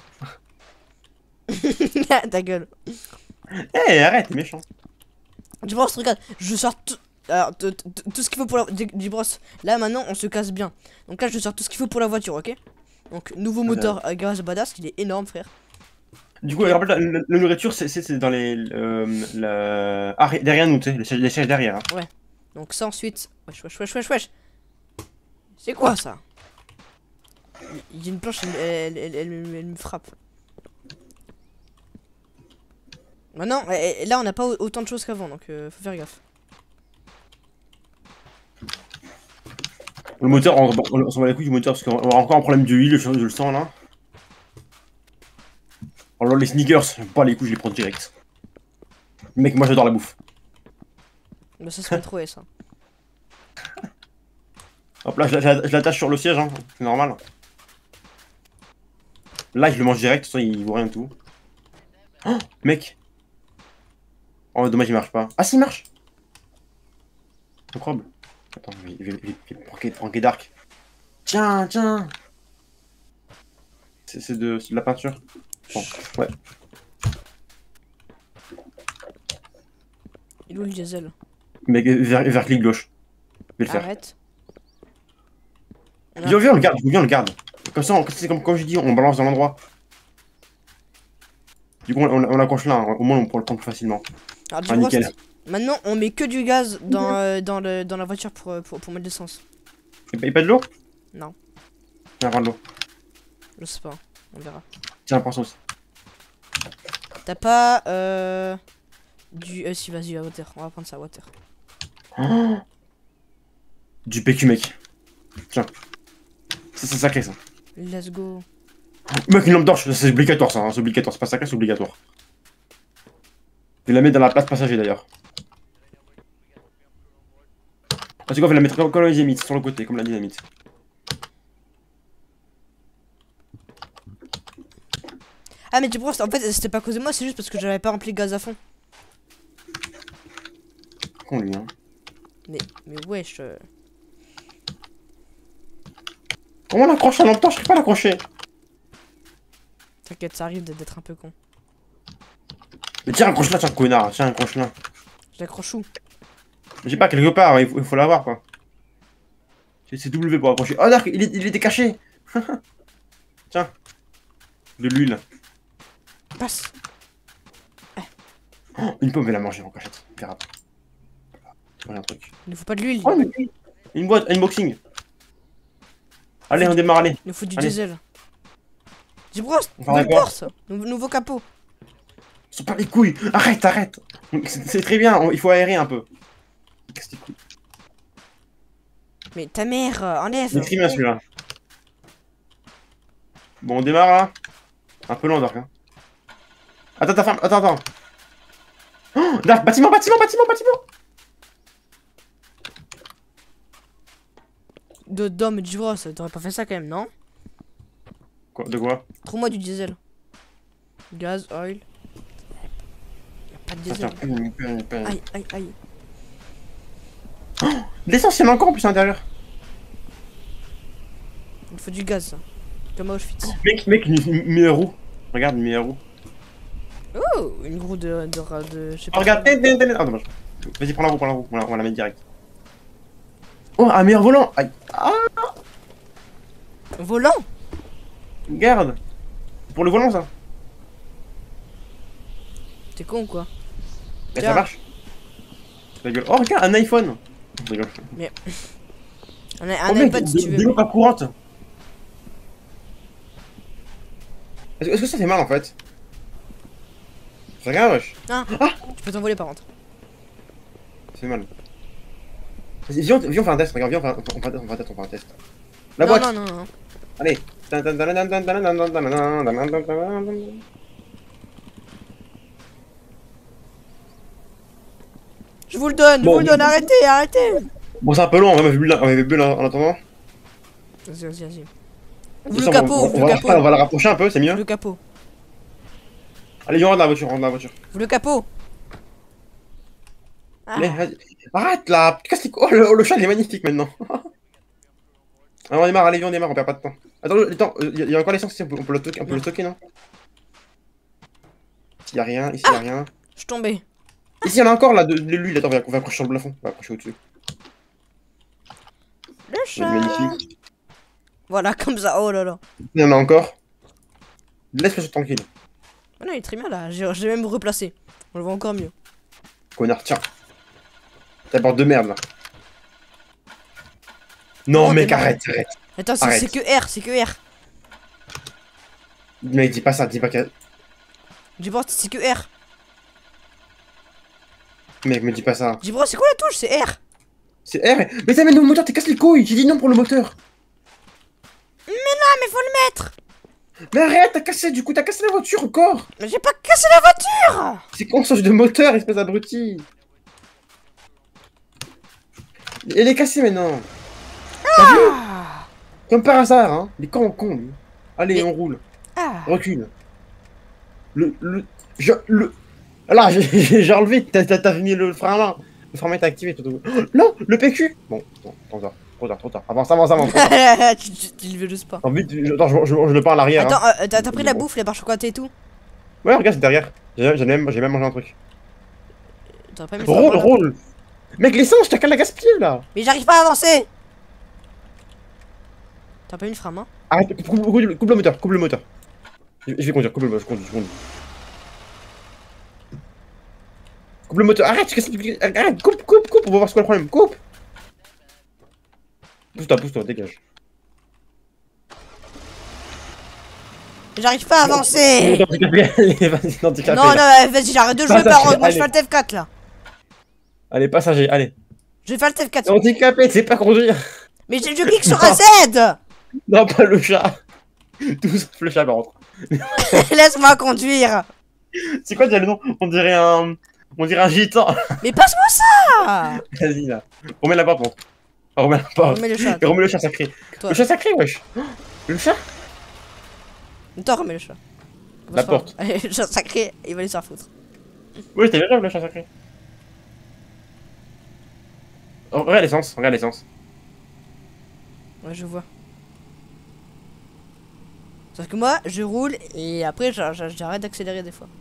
Ta gueule. Eh, arrête, t'es méchant. Du bros, regarde, je sors tout. Alors, t- t- t- tout ce qu'il faut pour la. Du du bros, là maintenant on se casse bien. Donc là, je sors tout ce qu'il faut pour la voiture, ok? Donc, nouveau moteur euh, Garage Badass, il est énorme, frère. Du coup, rappelle, la, la- la nourriture, c'est- c'est c'est dans les. Euh, la... Ah, derrière nous, tu sais, les sièges- les sièges derrière. Hein. Donc, ça ensuite. Wesh, wesh, wesh, wesh, wesh. C'est quoi ça? Il y a une planche, elle, elle, elle- elle me- elle me frappe. Maintenant, eh, eh, là on n'a pas au- autant de choses qu'avant, donc euh, faut faire gaffe. Le moteur, on, on, on s'en va les couilles du moteur parce qu'on aura encore un problème d'huile, je, je le sens là. Alors les sneakers, pas les couilles, je les prends direct. Mec, moi j'adore la bouffe. Mais ça se fait trop, ça. Hop là, je, la- je la- je l'attache sur le siège, hein. C'est normal. Là, je le mange direct, de toute façon, il vaut rien de tout. Oh, mec. Oh, dommage, il marche pas. Ah, si, il marche. Incroyable. Attends, il va, il va, il va pranker, pranker Dark. Tiens, tiens. C'est c'est de, c'est de la peinture. Bon, ouais. Il est où le diesel? Mec, vers, vers clic gauche. Je vais le faire. Arrête. On a- Viens, viens, on le garde, viens, on le garde. Comme ça, on- c'est comme, comme je dis, on balance dans l'endroit. Du coup, on, on, on accroche là, hein. Au moins on pourra le prendre plus facilement. Alors, du Ah, coup, nickel. maintenant on met que du gaz dans, euh, dans, le, dans la voiture pour, euh, pour, pour mettre de l'essence. Y'a pas, y a pas de l'eau? Non. Viens, prends de l'eau. Je sais pas, on verra. Tiens, prends ça aussi. T'as pas euh, du. Euh, si, vas-y, à water, on va prendre ça à water. Oh, du P Q, mec. Tiens. Ça, c'est sacré, ça. Let's go. Mec, une lampe torche, c'est obligatoire, ça. Hein. C'est obligatoire, c'est pas sacré, c'est obligatoire. Je vais la mettre dans la place passager, d'ailleurs. Ah, c'est quoi, je vais la mettre comme, comme la dynamite, sur le côté, comme la dynamite. Ah, mais tu penses, en fait, c'était pas à cause de moi, c'est juste parce que j'avais pas rempli le gaz à fond. Con, lui, hein. Mais, mais wesh. Euh... Comment on accroche la lampe torche? Je peux pas l'accrocher. T'inquiète, ça arrive d'être un peu con. Mais tiens, accroche-la, tiens, connard, tiens, accroche-la. Je l'accroche où? Je sais pas, quelque part, il faut, il faut l'avoir, quoi. C'est W pour accrocher. Oh, Dark, il, est- il était caché. Tiens. De l'huile. Passe. Oh, une pomme, elle a mangé en cachette. Grave. Voilà un truc. Il ne faut pas de l'huile. Oh, mais... Une boîte, unboxing. Allez, on démarre, allez. Il nous faut du Allez. diesel. Dibros, Enfin, nouvelle d'accord. porte. Nou- Nouveau capot. C'est pas les couilles. Arrête, arrête. C'est c'est très bien, on- il faut aérer un peu. Qu'est-ce que c'est cool. Mais ta mère, euh, enlève. C'est très bien celui-là. Bon, on démarre là. Un peu lent, Dark. Hein. Attends, attends, attends, attends. Oh, Dark, bâtiment, bâtiment, bâtiment, bâtiment. De d'homme, Dibros, t'aurais pas fait ça quand même, non? Quoi, de quoi? Trouve-moi du diesel. Gaz, oil. Y'a pas de diesel. Attends, hum, hum, hum. Aïe, aïe, aïe. L'essence, il y en a encore en plus à l'intérieur. Il faut du gaz, ça. Comme à Auschwitz. Mec, mec, une, une, une meilleure roue. Regarde, une meilleure roue. Oh, une roue de. de, de, je sais Oh, pas. regarde, ten, ten, ten. Ah, dommage. Vas-y, prends la roue, prends la roue. On va, on va la mettre direct. Oh, un meilleur volant. Aïe. Ah, Volant. regarde. Pour le volant, ça. T'es con ou quoi? Et Tiens. ça marche. Ta gueule. Oh, regarde, un iPhone. Je rigole. On a un Oh, mec, iPad si de- tu veux. de l'eau pas courante. Est-ce est-ce que ça fait mal en fait? Regarde, wesh. Ah, tu peux t'envoler par contre. Ça fait mal. Vas-y, viens, viens, on fait un test. Regarde, viens, on fait un, on fait un test, on fait un test, on fait un test. La non, boîte. non, non, non. Allez. Je vous le donne, je Bon. vous le donne, arrêtez, arrêtez. Bon, c'est un peu long, on avait bu là, on avait bu là en attendant. Vas-y, vas-y, vas-y. De Vous toute le façon, capot, on, vous on le va, capot. on va la rapprocher un peu, c'est mieux. Le capot. Allez, viens, rentre dans la voiture, rentre dans la voiture. Vous le capot. Ah. Allez, vas-y. Arrête là. Qu'est-ce que c'est- Oh, le, le chat il est magnifique maintenant. Alors on démarre, allez, viens, on démarre, on perd pas de temps. Attends, le- attends, il y, a- y a encore l'essence ici, on peut, on peut le stocker, on peut le stocker, non? Ici y a rien, ici y a rien. Je suis tombé. Ici, il y en a encore là, de, de l'huile. Attends, on va, on va accrocher sur le plafond. On va accrocher au-dessus. Le C'est chat. magnifique. Voilà, comme ça. Oh là là. Il y en a encore. Laisse-le sur tranquille. Oh non, il est très bien là. J'ai j'ai même replacé. On le voit encore mieux. Connard, tiens. T'as porte de merde là. Non, Oh, mec, t'es mort. arrête, arrête. Attends, c'est Arrête. c'est que R, c'est que R. Mec, dis pas ça, dis pas que. J'ai pas, c'est que R. Mec, me dis pas ça. J'ai pas, c'est quoi la touche? C'est R. C'est R. Mais ça mène le moteur, t'es casse les couilles. J'ai dit non pour le moteur. Ah, mais faut le mettre. Mais arrête, t'as cassé, du coup, t'as cassé la voiture encore. Mais j'ai pas cassé la voiture. C'est qu'on change de moteur, espèce d'abruti. Elle est cassée maintenant. T'as vu? Ah. Comme par hasard, hein. Les cons con, lui. Allez, Mais- on roule. Ah. Recule. Le. Le. Je. Le. Là, j'ai j'ai enlevé. T'as t'as mis le frein à main. Le frein à main est activé. Tout, tout. Oh, non, le P Q. Bon, bon, trop tard. Trop tard, trop tard. Avance, avance, avance. tu, tu, tu le veux juste pas. Attends, vite, je, attends, je, je, je le pars à l'arrière. Attends, Hein. euh, t'as t'as pris la bouffe, les barres chocolatées et tout? Ouais, regarde, c'est derrière. J'ai j'ai même, j'ai même mangé un truc. T'aurais pas mis ça Roule, là. roule. Mec, l'essence, t'as qu'à la gaspiller là. Mais j'arrive pas à avancer. T'as pas mis le frein à main? Arrête, coupe, coupe, coupe, coupe le moteur, coupe le moteur. Je, je vais conduire, coupe le moteur, je conduis, je conduis. Coupe le moteur, arrête, qu'est-ce que- arrête, coupe, coupe, coupe, on va voir ce qu'est le problème, coupe. Pousse-toi, pousse-toi, dégage. J'arrive pas à avancer. Allez, vas-y, handicapé. Non, non, là. euh, vas-y, j'arrête de jouer, Passager, par contre. Moi, je fais allez. le T F quatre là. Allez, passager, allez. Je vais faire le T F quatre. Handicapé, tu sais pas conduire. Mais je je clique sur A Z. Non, pas le chat. Tout sauf le chat, par contre. Laisse-moi conduire. C'est quoi déjà le nom? On dirait un. On dirait un gitan. Mais passe-moi ça. Vas-y, là. Remets la porte, bon. Remets la porte. Remets le chat. Et remets le chat sacré. Toi. Le chat sacré, wesh. Le chat? Toi, remets le chat. La porte. Allez, le chat sacré, il va aller se faire foutre. Oui, t'es grave le chat sacré. Oh, regarde l'essence, regarde l'essence. Ouais, je vois. Sauf que moi, je roule et après, j'a- j'a- j'arrête d'accélérer des fois.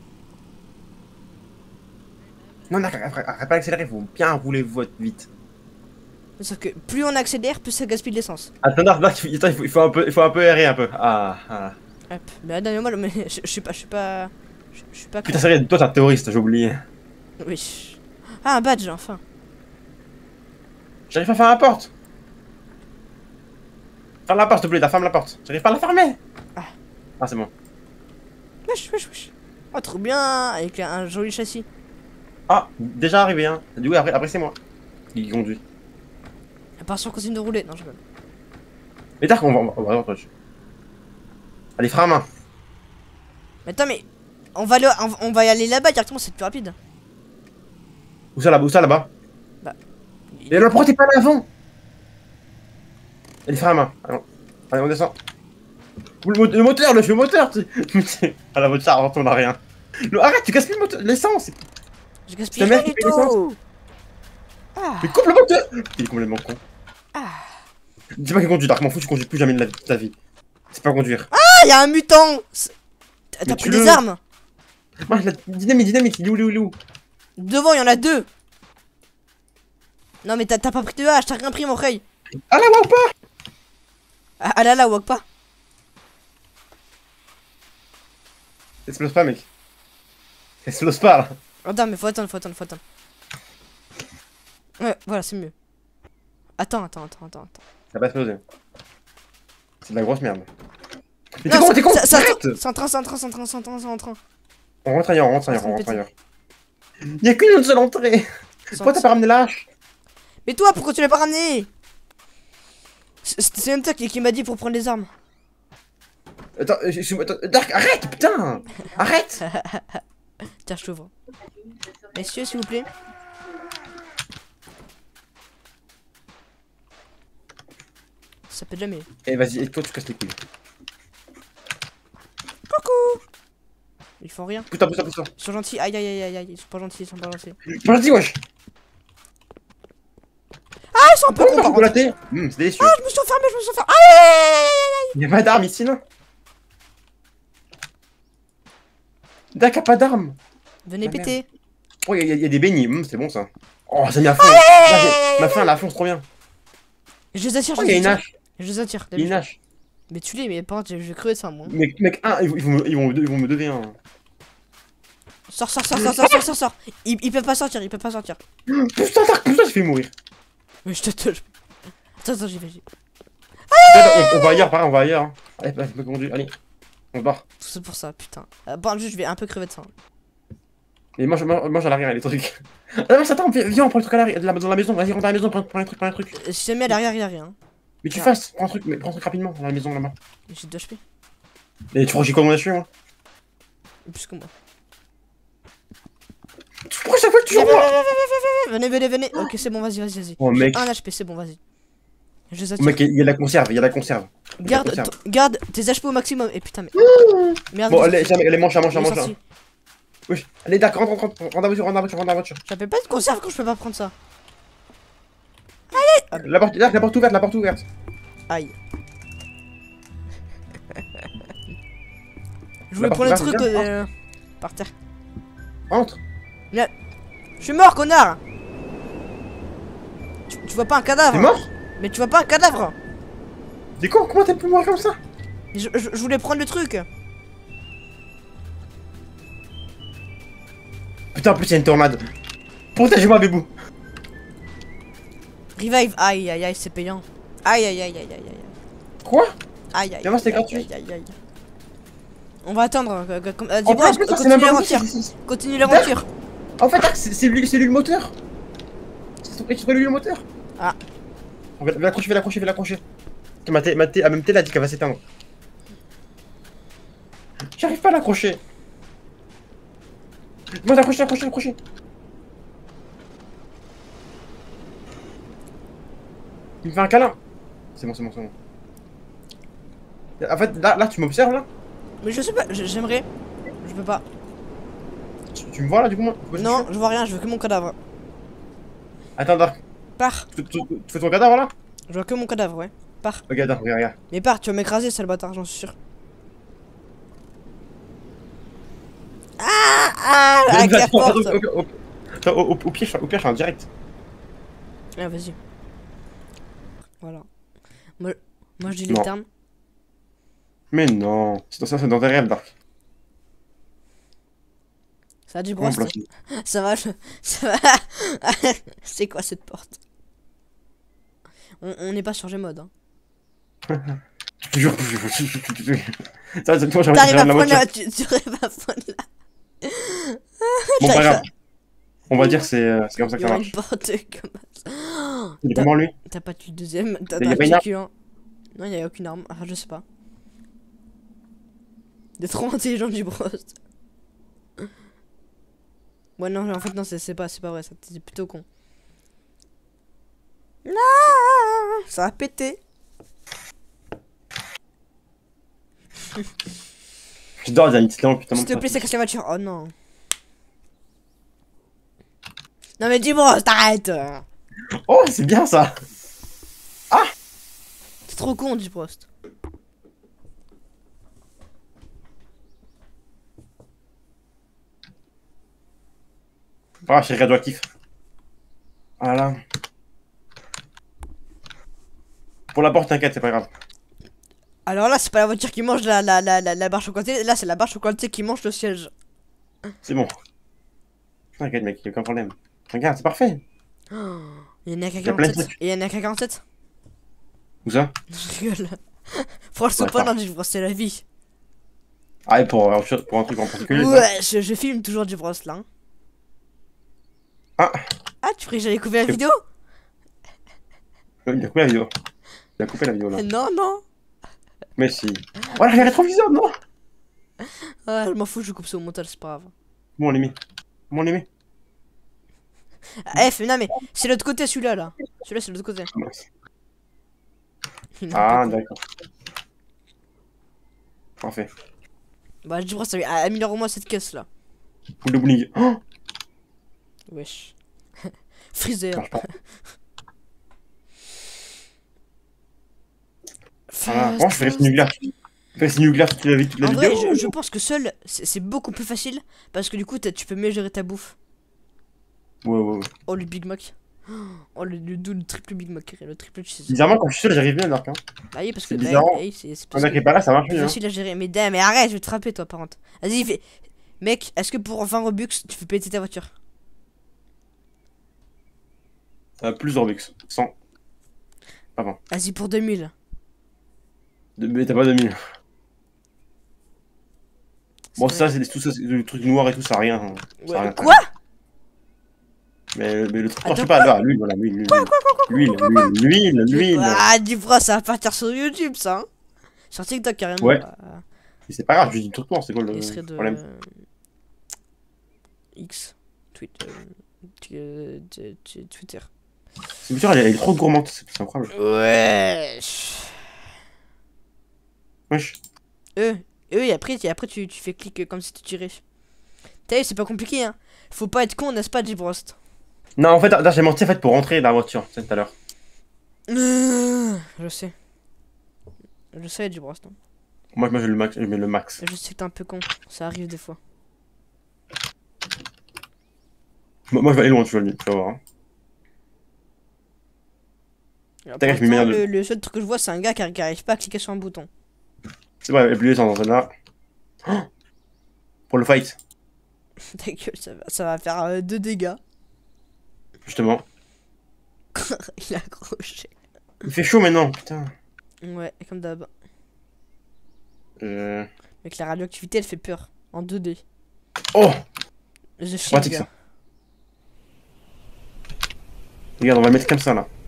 Non, non, arrête arrête pas d'accélérer, faut bien rouler votre vite. Sauf que plus on accélère, plus ça gaspille de l'essence. Attends, Dark, Dark, attends, il faut, il faut un peu, il faut un peu errer un peu. Ah, ah. Hop. Mais donnez-moi le. Mais je je suis pas. Je suis pas. Je je suis pas. Putain, c'est vrai, toi t'es un terroriste, j'ai oublié. Oui. Ah, un badge, enfin. J'arrive pas à faire la porte. Ferme la porte, s'il te plaît, t'as ferme la porte. J'arrive pas à la fermer. Ah. Ah, c'est bon. Wesh, wesh, wesh. Oh, trop bien. Avec un joli châssis. Ah, déjà arrivé, hein. Du coup, après, après c'est moi qui conduit. À part sur continue de rouler. Non, je rigole. Mais Dark, on va, on va, on va voir, toi. Allez, frein à main. Mais attends, mais. On va, aller, on, on va y aller là-bas directement, c'est plus rapide. Où ça là-bas? Où ça là-bas? Bah. Et là, pourquoi t'es pas là avant? Allez, frein à main. Allez, on, allez, on descend. Ou le, mo le moteur, le vieux moteur, tu sais. Ah, la voiture, avant, on a rien. Le, arrête, tu casses le moteur, l'essence. Je gaspille Ta mère rien qui du paye tout. Ah. Mais coupe le moteur. Il est complètement con. Ah. Dis pas qu'il conduit, Dark, m'en fous, tu conduis plus jamais de la vie- de ta vie. C'est pas conduire. Ah, y'a un mutant. T'as Mais pris tue-le. des armes? Ah, la dynamite, dynamite, il est où, il est où, il est où? Devant, il y en a deux. Non, mais t'as pas pris de hache, t'as rien pris, mon rey. Ah là, wow, pas. Ah, ah là là, walk pas. Explose pas, mec. Explose pas, là. Attends, mais faut attendre, faut attendre, faut attendre. Ouais, voilà, c'est mieux. Attends, attends, attends, attends, attends. Ça va exploser. C'est de la grosse merde. Mais Non, t'es con, t'es con, ça- ça- arrête. C'est en train, c'est en train, c'est en train, c'est en train, c'est en train. On rentre ailleurs, on rentre ailleurs, Ah, on c'est rentre pété. ailleurs. Y'a qu'une seule entrée. Pourquoi t'as pas ramené la hache? Mais toi, pourquoi tu l'as pas ramené? C'est c'est même toi qui, qui m'a dit pour prendre les armes. Attends, je suis... Attends, Dark, arrête, putain. Arrête. Tiens, je t'ouvre. Messieurs, s'il vous plaît. Ça peut jamais. Eh, vas-y, et toi, tu casses les couilles. Coucou. Ils font rien. Putain, putain, putain. Ils sont gentils. Aïe, aïe, aïe, aïe, aïe. Ils sont pas gentils, ils sont pas gentils. Vas-y, wesh. Ah, ils sont un peu Pourquoi cons, t'as par contre. chocolaté? Hum, c'est délicieux. Ah, je me suis enfermé, je me suis enfermé. Aïe, aïe, aïe, aïe, aïe. Y'a pas d'armes ici, non? Dark a pas d'armes. Venez Ah, merde. péter. Oh, y'a y a des beignets, hum, c'est bon ça. Oh, ça mis à fond. Là, j'ai- ma fin, elle fonce trop bien. Je les attire, je Oh, les y'a une attire. hache. Je les attire. Y'a une hache. Mais tu les, mais par contre, je vais crever de faim, moi. Mec, mec, un, ils, vont- ils, vont, me- ils, vont, ils vont me donner un. Sors, sors, sors, sors, sors, sors, sors, sors. Ils, ils peuvent pas sortir, ils peuvent pas sortir. Putain, Dark, putain, je fais mourir. Mais je te touche. Attends, attends, j'y vais. j'y vais. Attends, on, on va ailleurs, pareil, on va ailleurs. hein. Allez, allez, me conduire, allez. On se barre. Tout ça pour ça, putain. Euh, bon, juste, je vais un peu crever de faim. Et mange, mange, mange à l'arrière les trucs. Ah, mais attends, viens, viens, on prend le truc à l'arrière, de la- dans la maison. Vas-y, rentre dans la maison, prends, prends les trucs, prends les trucs. Euh, Si jamais à l'arrière, il y a rien. Mais tu Ah. fasses, prends un truc, mais prends un truc rapidement dans la maison là-bas. J'ai deux H P. Et tu crois que j'ai quoi mon H P, moi? Plus que moi. Pourquoi chaque fois que tu joues moi? Venez, venez, venez. Ok, c'est bon, vas-y, vas-y, vas-y. Oh, J'ai mec. un H P, c'est bon, vas-y. Je les Oh, attire. mec, il y a de la conserve, il y a de la conserve. Garde, conserve. ton- garde tes H P au maximum. Et putain, mais. Merde. Bon, il est allez, sorti. allez, mange, mange, Il est mange. sorti. Oui, allez, Dark, rentre, rentre, rentre, rentre dans la voiture, rentre dans la voiture, rentre dans la voiture. J'appelle pas de conserve quand je peux pas prendre ça. La porte, Dark, la porte ouverte, la porte ouverte. Aïe. Je La voulais porte prendre le ouverte, truc bien, euh, par terre. Rentre. Je suis mort, connard. Tu, tu vois pas un cadavre? T'es mort? Mais tu vois pas un cadavre? T'es con, comment t'as pu mourir comme ça? Je, je- je voulais prendre le truc. Putain, en plus, il y a une tornade. Protège-moi, bébou. Revive. Aïe, aïe, aïe, c'est payant. Aïe, aïe, aïe, aïe, aïe, aïe. Quoi? Aïe, aïe. Viens voir, c'était aïe, gratuit. aïe, aïe, aïe. On va attendre. euh, euh, comme- euh, En Dis-moi, plus, ça, c'est continue même pas l'aventure. possible, c'est- Continue l'aventure. En fait, Dark, c'est c'est lui, c'est lui le moteur. C'est c'est lui le moteur. Ah. On va va l'accrocher, va l'accrocher, va l'accrocher. Ma thé, ma thé, ah, même thé, elle a dit qu'elle va s'éteindre. J'arrive pas à l'accrocher. Moi, l'accrocher, l'accrocher, l'accrocher. Il me fait un câlin. C'est bon, c'est bon, c'est bon. En fait, là, là tu m'observes, là? Mais je sais pas, je- j'aimerais. Je peux pas. Tu, tu me vois, là, du coup, moi? Pourquoi tu Non, fais je vois rien, je veux que mon cadavre. Attends, Dark. Pars. Tu, tu- tu fais ton cadavre, là? Je vois que mon cadavre, ouais. Pars. Regarde, Dark, regarde, regarde. Mais pars, tu vas m'écraser, sale bâtard, j'en suis sûr. Ah, ah, avec la Attends, porte. attends, au, au- au- au- au pire, je- au pire, je suis en direct. Ah, vas-y. Voilà. Moi, moi je dis Non. les termes. Mais non, c'est dans ça, c'est dans tes rêves, Dark. Ça a du Comment on brosse. place- Ça va, je- ça va. C'est quoi cette porte? On on n'est pas sur Gmod. Hein. Toujours. Ça, c'est toi, j'ai T'arrives rien à de la prendre voiture. là, tu, tu arrives à prendre là. Bon, pas J'arrive grave. à- On va dire c'est euh, c'est comme ça Il que y ça aura une marche. porte comme ça. Il est T'as vraiment lui. t'as pas tué le deuxième, t'as Y a t'as pas une tué arme que un. Non, il y a aucune arme. Enfin, je sais pas. T'es trop intelligent du brost. Ouais, non, en fait, non, c'est c'est pas, c'est pas vrai, ça, c'est plutôt con. Non, ça va péter. J'adore les Nintendo, putain. S'il te plaît, c'est casse la voiture. Oh non. Non, mais dis brost, t'arrêtes. Oh, c'est bien ça. C'est trop con, du brost. Ah, c'est radioactif. Voilà. Pour la porte, t'inquiète, c'est pas grave. Alors là, c'est pas la voiture qui mange la, la, la, la, la barre chocolatée. Là, c'est la barre chocolatée qui mange le siège. C'est bon. T'inquiète, mec, y'a aucun problème. Regarde, c'est parfait. Oh, il y en a qu'à Y a plein de quarante-sept. trucs. Et il y en a qu'à quarante-sept. Où ça? Je rigole. Franchement, Ouais, pas ça. non, du brosse, c'est la vie. Ah, et pour, euh, pour un truc en particulier. ça. Ouais, je, je filme toujours du brosse là. hein. Ah, Ah, tu croyais que j'allais couper la C'est- vidéo? il a coupé la vidéo. Il a coupé la vidéo là. Non, non. Mais si. Voilà, il y a le rétroviseur, non? Ah, je m'en fous, je coupe ça au montage, c'est pas grave. Bon, on les met. Bon, on les met. Ah, F, non, mais c'est l'autre côté celui-là là. Celui-là, c'est l'autre côté. Ah, mince. Il est un Ah, peu con. d'accord. Parfait. Bah, du brosse, améliore-moi cette caisse là. Poule de bowling. Oh, Wesh. Freezer. marche pas. Fast, Ah, comment je fais fast. rester nucléaire? Je fais rester nucléaire toute la vie, toute la En vrai, vidéo. je, je pense que seul, c'est c'est beaucoup plus facile. Parce que du coup, t'as- tu peux mieux gérer ta bouffe. Ouais, ouais, ouais. Oh, le Big Mac. Oh, le, le double, le triple Big Mac, le triple cheese. Bizarrement, quand je suis seul, j'arrive bien, Dark. Hein. Ah oui, parce que C'est bah, bizarre. hey, c'est c'est Quand parce Dark que est pas là, ça marche plus mieux. Hein. facile à gérer. Mais, damn, mais arrête, je vais te frapper toi, par contre. Vas-y, fais. Mec, est-ce que pour vingt Robux, tu fais péter ta voiture? Euh, plus de Robux. cent. Avant. Vas-y, pour deux mille. De- Mais t'as pas deux mille. Bon, C'est ça, vrai. c'est des- tout ça, c'est le truc noir et tout, ça a rien. hein. Ça a Ouais, rien. quoi? Mais, mais le truc, Attends, je sais pas, là, l'huile, voilà, l'huile, l'huile. L'huile, l'huile, l'huile, l'huile. Ah, du bras, ça va partir sur YouTube, ça. Hein. Sur TikTok, carrément. Ouais. Bah, Et c'est pas grave, je dis tout le temps, c'est quoi le il serait de. problème? X. Tweet. euh, tu- euh, tu- tu- Twitter. C'est sûr, elle est elle est trop gourmande, c'est c'est incroyable. Wesh. Wesh. E. E, et après, et après tu, tu fais clic euh, comme si tu tirais. T'as vu, c'est pas compliqué, hein. Faut pas être con, n'est-ce pas, J-Brost? Non, en fait, là, j'ai menti en fait pour rentrer dans la voiture, tu sais, tout à l'heure. Euh, Je sais. Je sais, J-Brost. hein. Moi, moi, je, le max, je mets le max. Je sais que t'es un peu con. Ça arrive des fois. Moi, moi, je vais aller loin, tu vas, le- tu vas voir. Hein. Alors, T'inquiète, pour je m'y mets l'instant, dans le, le seul truc que je vois, c'est un gars qui, qui arrive pas à cliquer sur un bouton. C'est vrai, et puis les dans là. Oh, pour le fight, Ta gueule, ça va, ça va faire euh, deux dégâts. justement. Il a accroché. Il fait chaud maintenant, putain. Ouais, comme d'hab. Euh... Avec la radioactivité, elle fait peur. En deux D. Oh, The c'est pratique Thing. ça. Regarde, on va le mettre comme ça là.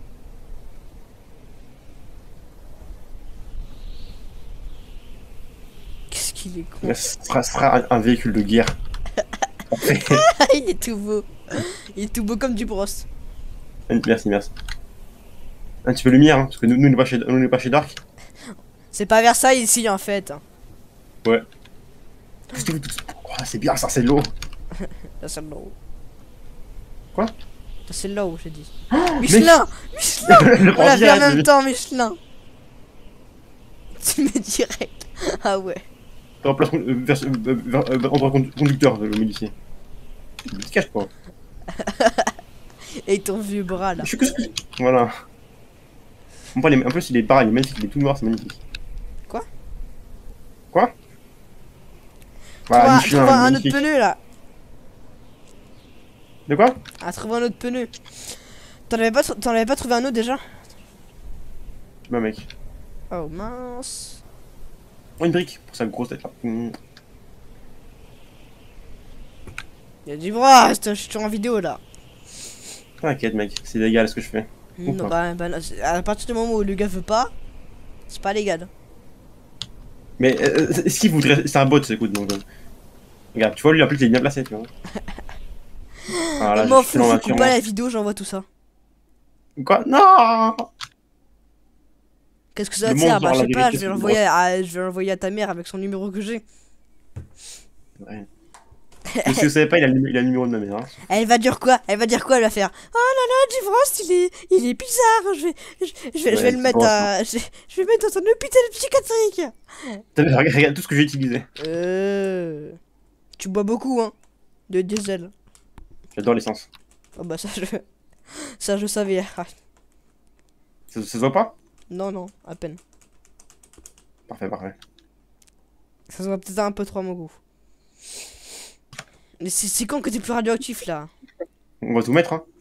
Qu'est-ce qu'il est con. Ça sera, ça sera un, un véhicule de guerre. Parfait. Il est tout beau. Il est tout beau comme du brosse. Merci, merci. Un petit peu lumière, hein, parce que nous, nous, on n'est pas chez, nous, on n'est pas chez Dark. C'est pas Versailles ici en fait. Ouais. Qu'est-ce que vous- Oh, c'est bien ça, c'est de l'eau. Ça c'est l'eau. Quoi? Ça c'est l'eau, j'ai dit. Michelin Michelin Le On prend l'a fait en direct, même lui. temps, Michelin. Tu mets direct. Ah ouais. Remplace euh, vers- euh, vers- euh, endroit condu- conducteur, le modifié. Il se cache pas. Et ton vieux bras là. Je suis que. Voilà. En plus, il est pareil, il est magnifique, il est tout noir, c'est magnifique. Quoi? Quoi? Trouve Voilà, un, Michelin, trouve un autre magnifique. pneu là. De quoi? Ah, trouve un autre pneu. T'en avais pas, t'en avais pas trouvé un autre déjà? Bah mec. Oh mince. Oh, une brique pour sa grosse tête là. Mmh. Il a dit, bras, je suis en vidéo là. T'inquiète mec, c'est légal ce que je fais. Ou Non, pas. bah, bah, non, à partir du moment où le gars veut pas, c'est pas légal. Mais euh, si vous c'est un bot, écoute donc. euh, Regarde, tu vois lui en plus il est bien placé, tu vois. Ah, là, Et moi, je suis fou, en je voiture, coupe pas moi. la vidéo, j'envoie tout ça. Quoi? Non! Qu'est-ce que ça Le te monde sert? Bah, saura je la sais pas, vérité je vais sur le l'envoyer à, je vais l'envoyer à ta mère avec son numéro que j'ai. Ouais. Mais si vous savez pas, il a, le, il a le numéro de ma mère. Hein. Elle va dire quoi? Elle va dire quoi? Elle va faire, oh là là, Givrost, il est, il est bizarre. Je vais, je, je vais, Ouais, je vais le c'est mettre bon, à, je, je vais le mettre dans un hôpital psychiatrique. T'as vu, regarde, regarde tout ce que j'ai utilisé. Euh, tu bois beaucoup, hein, de diesel. J'adore l'essence. Oh bah ça je, ça je savais. Ah, Ça, ça se voit pas? non non, à peine. Parfait, parfait. Ça se voit peut-être un peu trop à mon goût. Mais c'est c'est quand que t'es plus radioactif là? On va tout mettre, hein.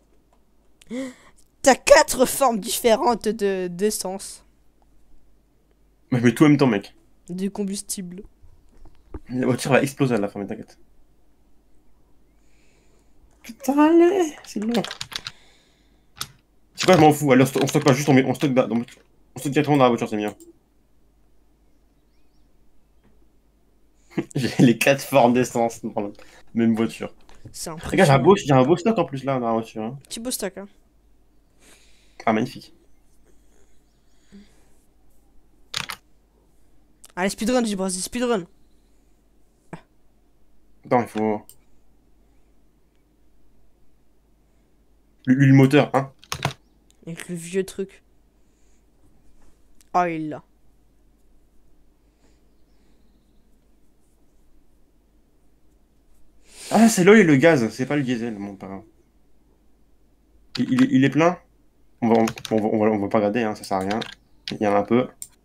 T'as quatre formes différentes de d'essence, Mais je mets tout en même temps, mec. de combustible. La voiture va exploser à la fin, mais t'inquiète. Putain, allez, c'est long. C'est quoi, je m'en fous. Allez, on, sto on stocke pas, juste on, met, on stocke, dans- dans- on stocke directement dans la voiture, c'est mieux. J'ai les quatre formes d'essence dans la même voiture. C'est Regarde, j'ai un, impressionnant. beau, j'ai un beau stock en plus là dans la voiture. Hein. Petit beau stock, hein. Ah, magnifique. Allez, speedrun, j'ai brassé speedrun. Attends, il faut. L'huile moteur, hein. Avec le vieux truc. Oh, il l'a. Ah, c'est l'eau et le gaz, c'est pas le diesel, mon parrain. Il, il est, il est plein? On va, on, on va, on va, on va pas regarder, hein, ça sert à rien. Il y en a un peu.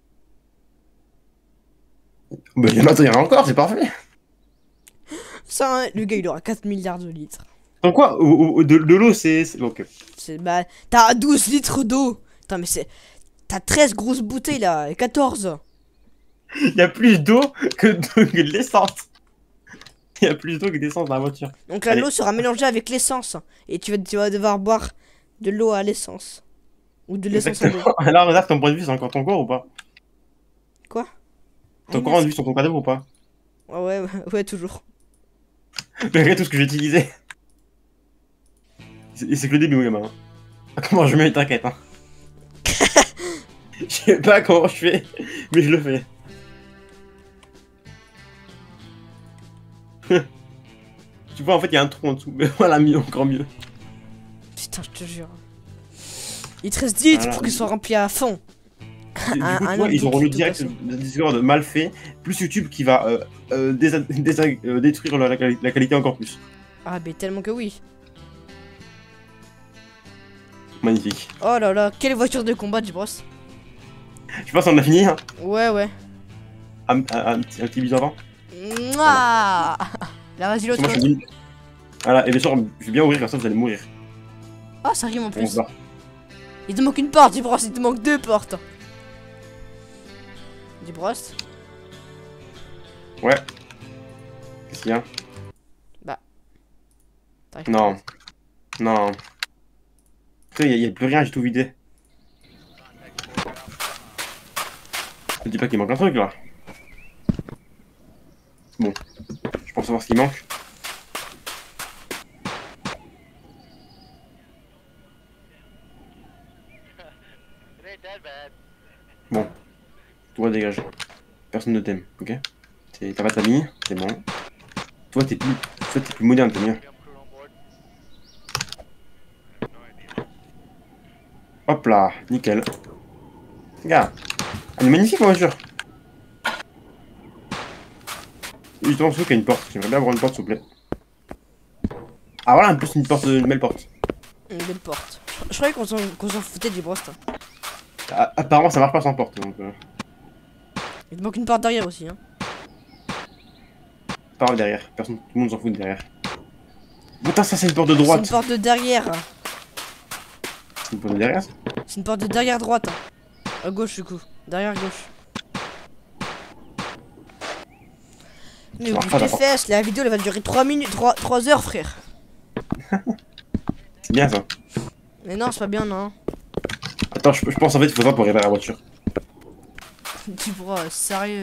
Bah, il y en a, il y en a encore, c'est parfait. Ça, hein, le gars, il aura quatre milliards de litres. Donc quoi, au- au- de, de l'eau, c'est... c'est- Ok. C'est, bah, t'as douze litres d'eau. Attends, mais c'est... T'as treize grosses bouteilles, là, et quatorze. Il y a plus d'eau que de, que de l'essence. Il y a plus d'eau que d'essence dans la voiture. Donc là, Allez. l'eau sera mélangée avec l'essence. Et tu vas, tu vas devoir boire de l'eau à l'essence. Ou de l'essence à l'eau. Exactement. Alors, regarde, ton point de vue, c'est encore ton corps ou pas? Quoi? Ton Ah, corps de merci. vue sur ton cadavre ou pas? Ouais, ouais, ouais, ouais, toujours. Mais regarde tout ce que j'ai utilisé. Et c'est que le début, mon gamin. hein. Comment je mets, t'inquiète. Hein. Je sais pas comment je fais, mais je le fais. Tu vois, en fait, il y a un trou en dessous. Mais voilà, mieux, encore mieux. Putain, je te jure. Il te reste dix litres Voilà. pour qu'ils soient remplis à fond. Du Un- coup, un tu vois, autre ils ont bouc rendu de direct poisson. le Discord mal fait, plus YouTube qui va euh, euh, désa- désa- euh, détruire la, la quali- la qualité encore plus. Ah, mais tellement que oui. Magnifique. Oh là là, quelle voiture de combat, du bros. Je pense qu'on a fini. Hein. Ouais, ouais. Un, un- un petit, un petit bisou avant. Mouah. Là, vas-y, l'autre. Moi, je suis nul. Voilà, et bien sûr, je vais bien ouvrir, comme ça vous allez mourir. Ah, ça rime en On se plus. barre. Il te manque une porte, du bros, il te manque deux portes. Du bros. Ouais. Qu'est-ce qu'il y a? T'arrives Non. Non. Putain, il n'y a, plus rien, j'ai tout vidé. Je te dis pas qu'il manque un truc là. Bon. Je pense savoir ce qui manque. Bon. Toi, dégage. Personne ne t'aime, ok? T'es- T'as pas de famille, c'est bon. Toi, t'es plus, toi, t'es plus moderne, t'es mieux. Hop là, nickel. Regarde. Elle est magnifique, ma voiture. Et justement, ce truc a une porte. J'aimerais bien avoir une porte, s'il vous plaît. Ah voilà, en plus une porte, une belle porte. Une belle porte. Je, je croyais qu'on s'en qu'on s'en foutait du bros. Ah, apparemment, ça marche pas sans porte. Donc, euh. Il te manque une porte derrière aussi, hein. Parle derrière. Personne, tout le monde s'en fout de derrière. Putain, ça c'est une porte de C'est droite. une porte de derrière. C'est une porte de derrière ça. C'est une porte de derrière droite. Hein. À gauche du coup. Derrière gauche. Mais Ça oublie marche pas, tes d'accord. fesses, la vidéo elle va durer trois minutes, trois heures frère. C'est bien ça. Mais non, c'est pas bien non. Attends, je, je pense en fait qu'il faut ça pour réparer la voiture. Tu pourras, euh, sérieux.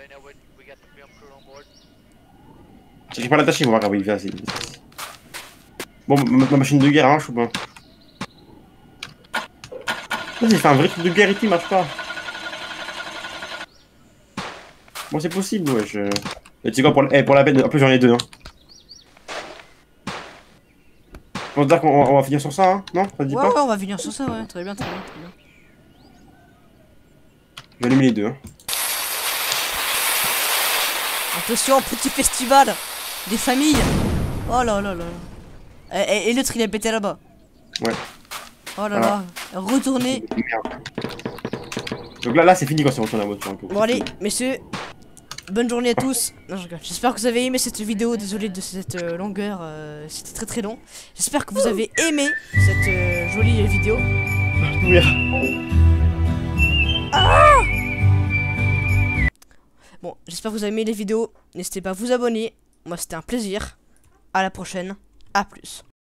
J'arrive pas à l'attacher, on va voir. Oui, vas-y. Bon, ma, ma machine de guerre hein, marche ou pas? Vas-y, fais un vrai truc de guerre et il marche pas. Bon, c'est possible, ouais. Je... Et tu sais quoi, pour, la- eh, pour la peine, en plus j'en ai deux. Hein. Je pense dire qu'on on va finir sur ça, hein? Non? Ça te dit Ouais, pas? ouais, on va venir sur ça, ouais. Très bien, très bien, très bien. Je vais allumer les deux. Hein. Attention, petit festival des familles. Oh là là là. Et, et, et l'autre il est pété là-bas. Ouais. Oh là là. Retournez. Merde. Donc là, là c'est fini quand c'est retourné la voiture. Un peu. Bon allez, messieurs. Bonne journée à tous. Non, je rigole. J'espère que vous avez aimé cette vidéo. Désolé de cette euh, longueur. Euh, C'était très très long. J'espère que vous avez aimé cette euh, jolie vidéo. Oui. Bon, j'espère que vous avez aimé les vidéos. N'hésitez pas à vous abonner. Moi, c'était un plaisir. À la prochaine. À plus.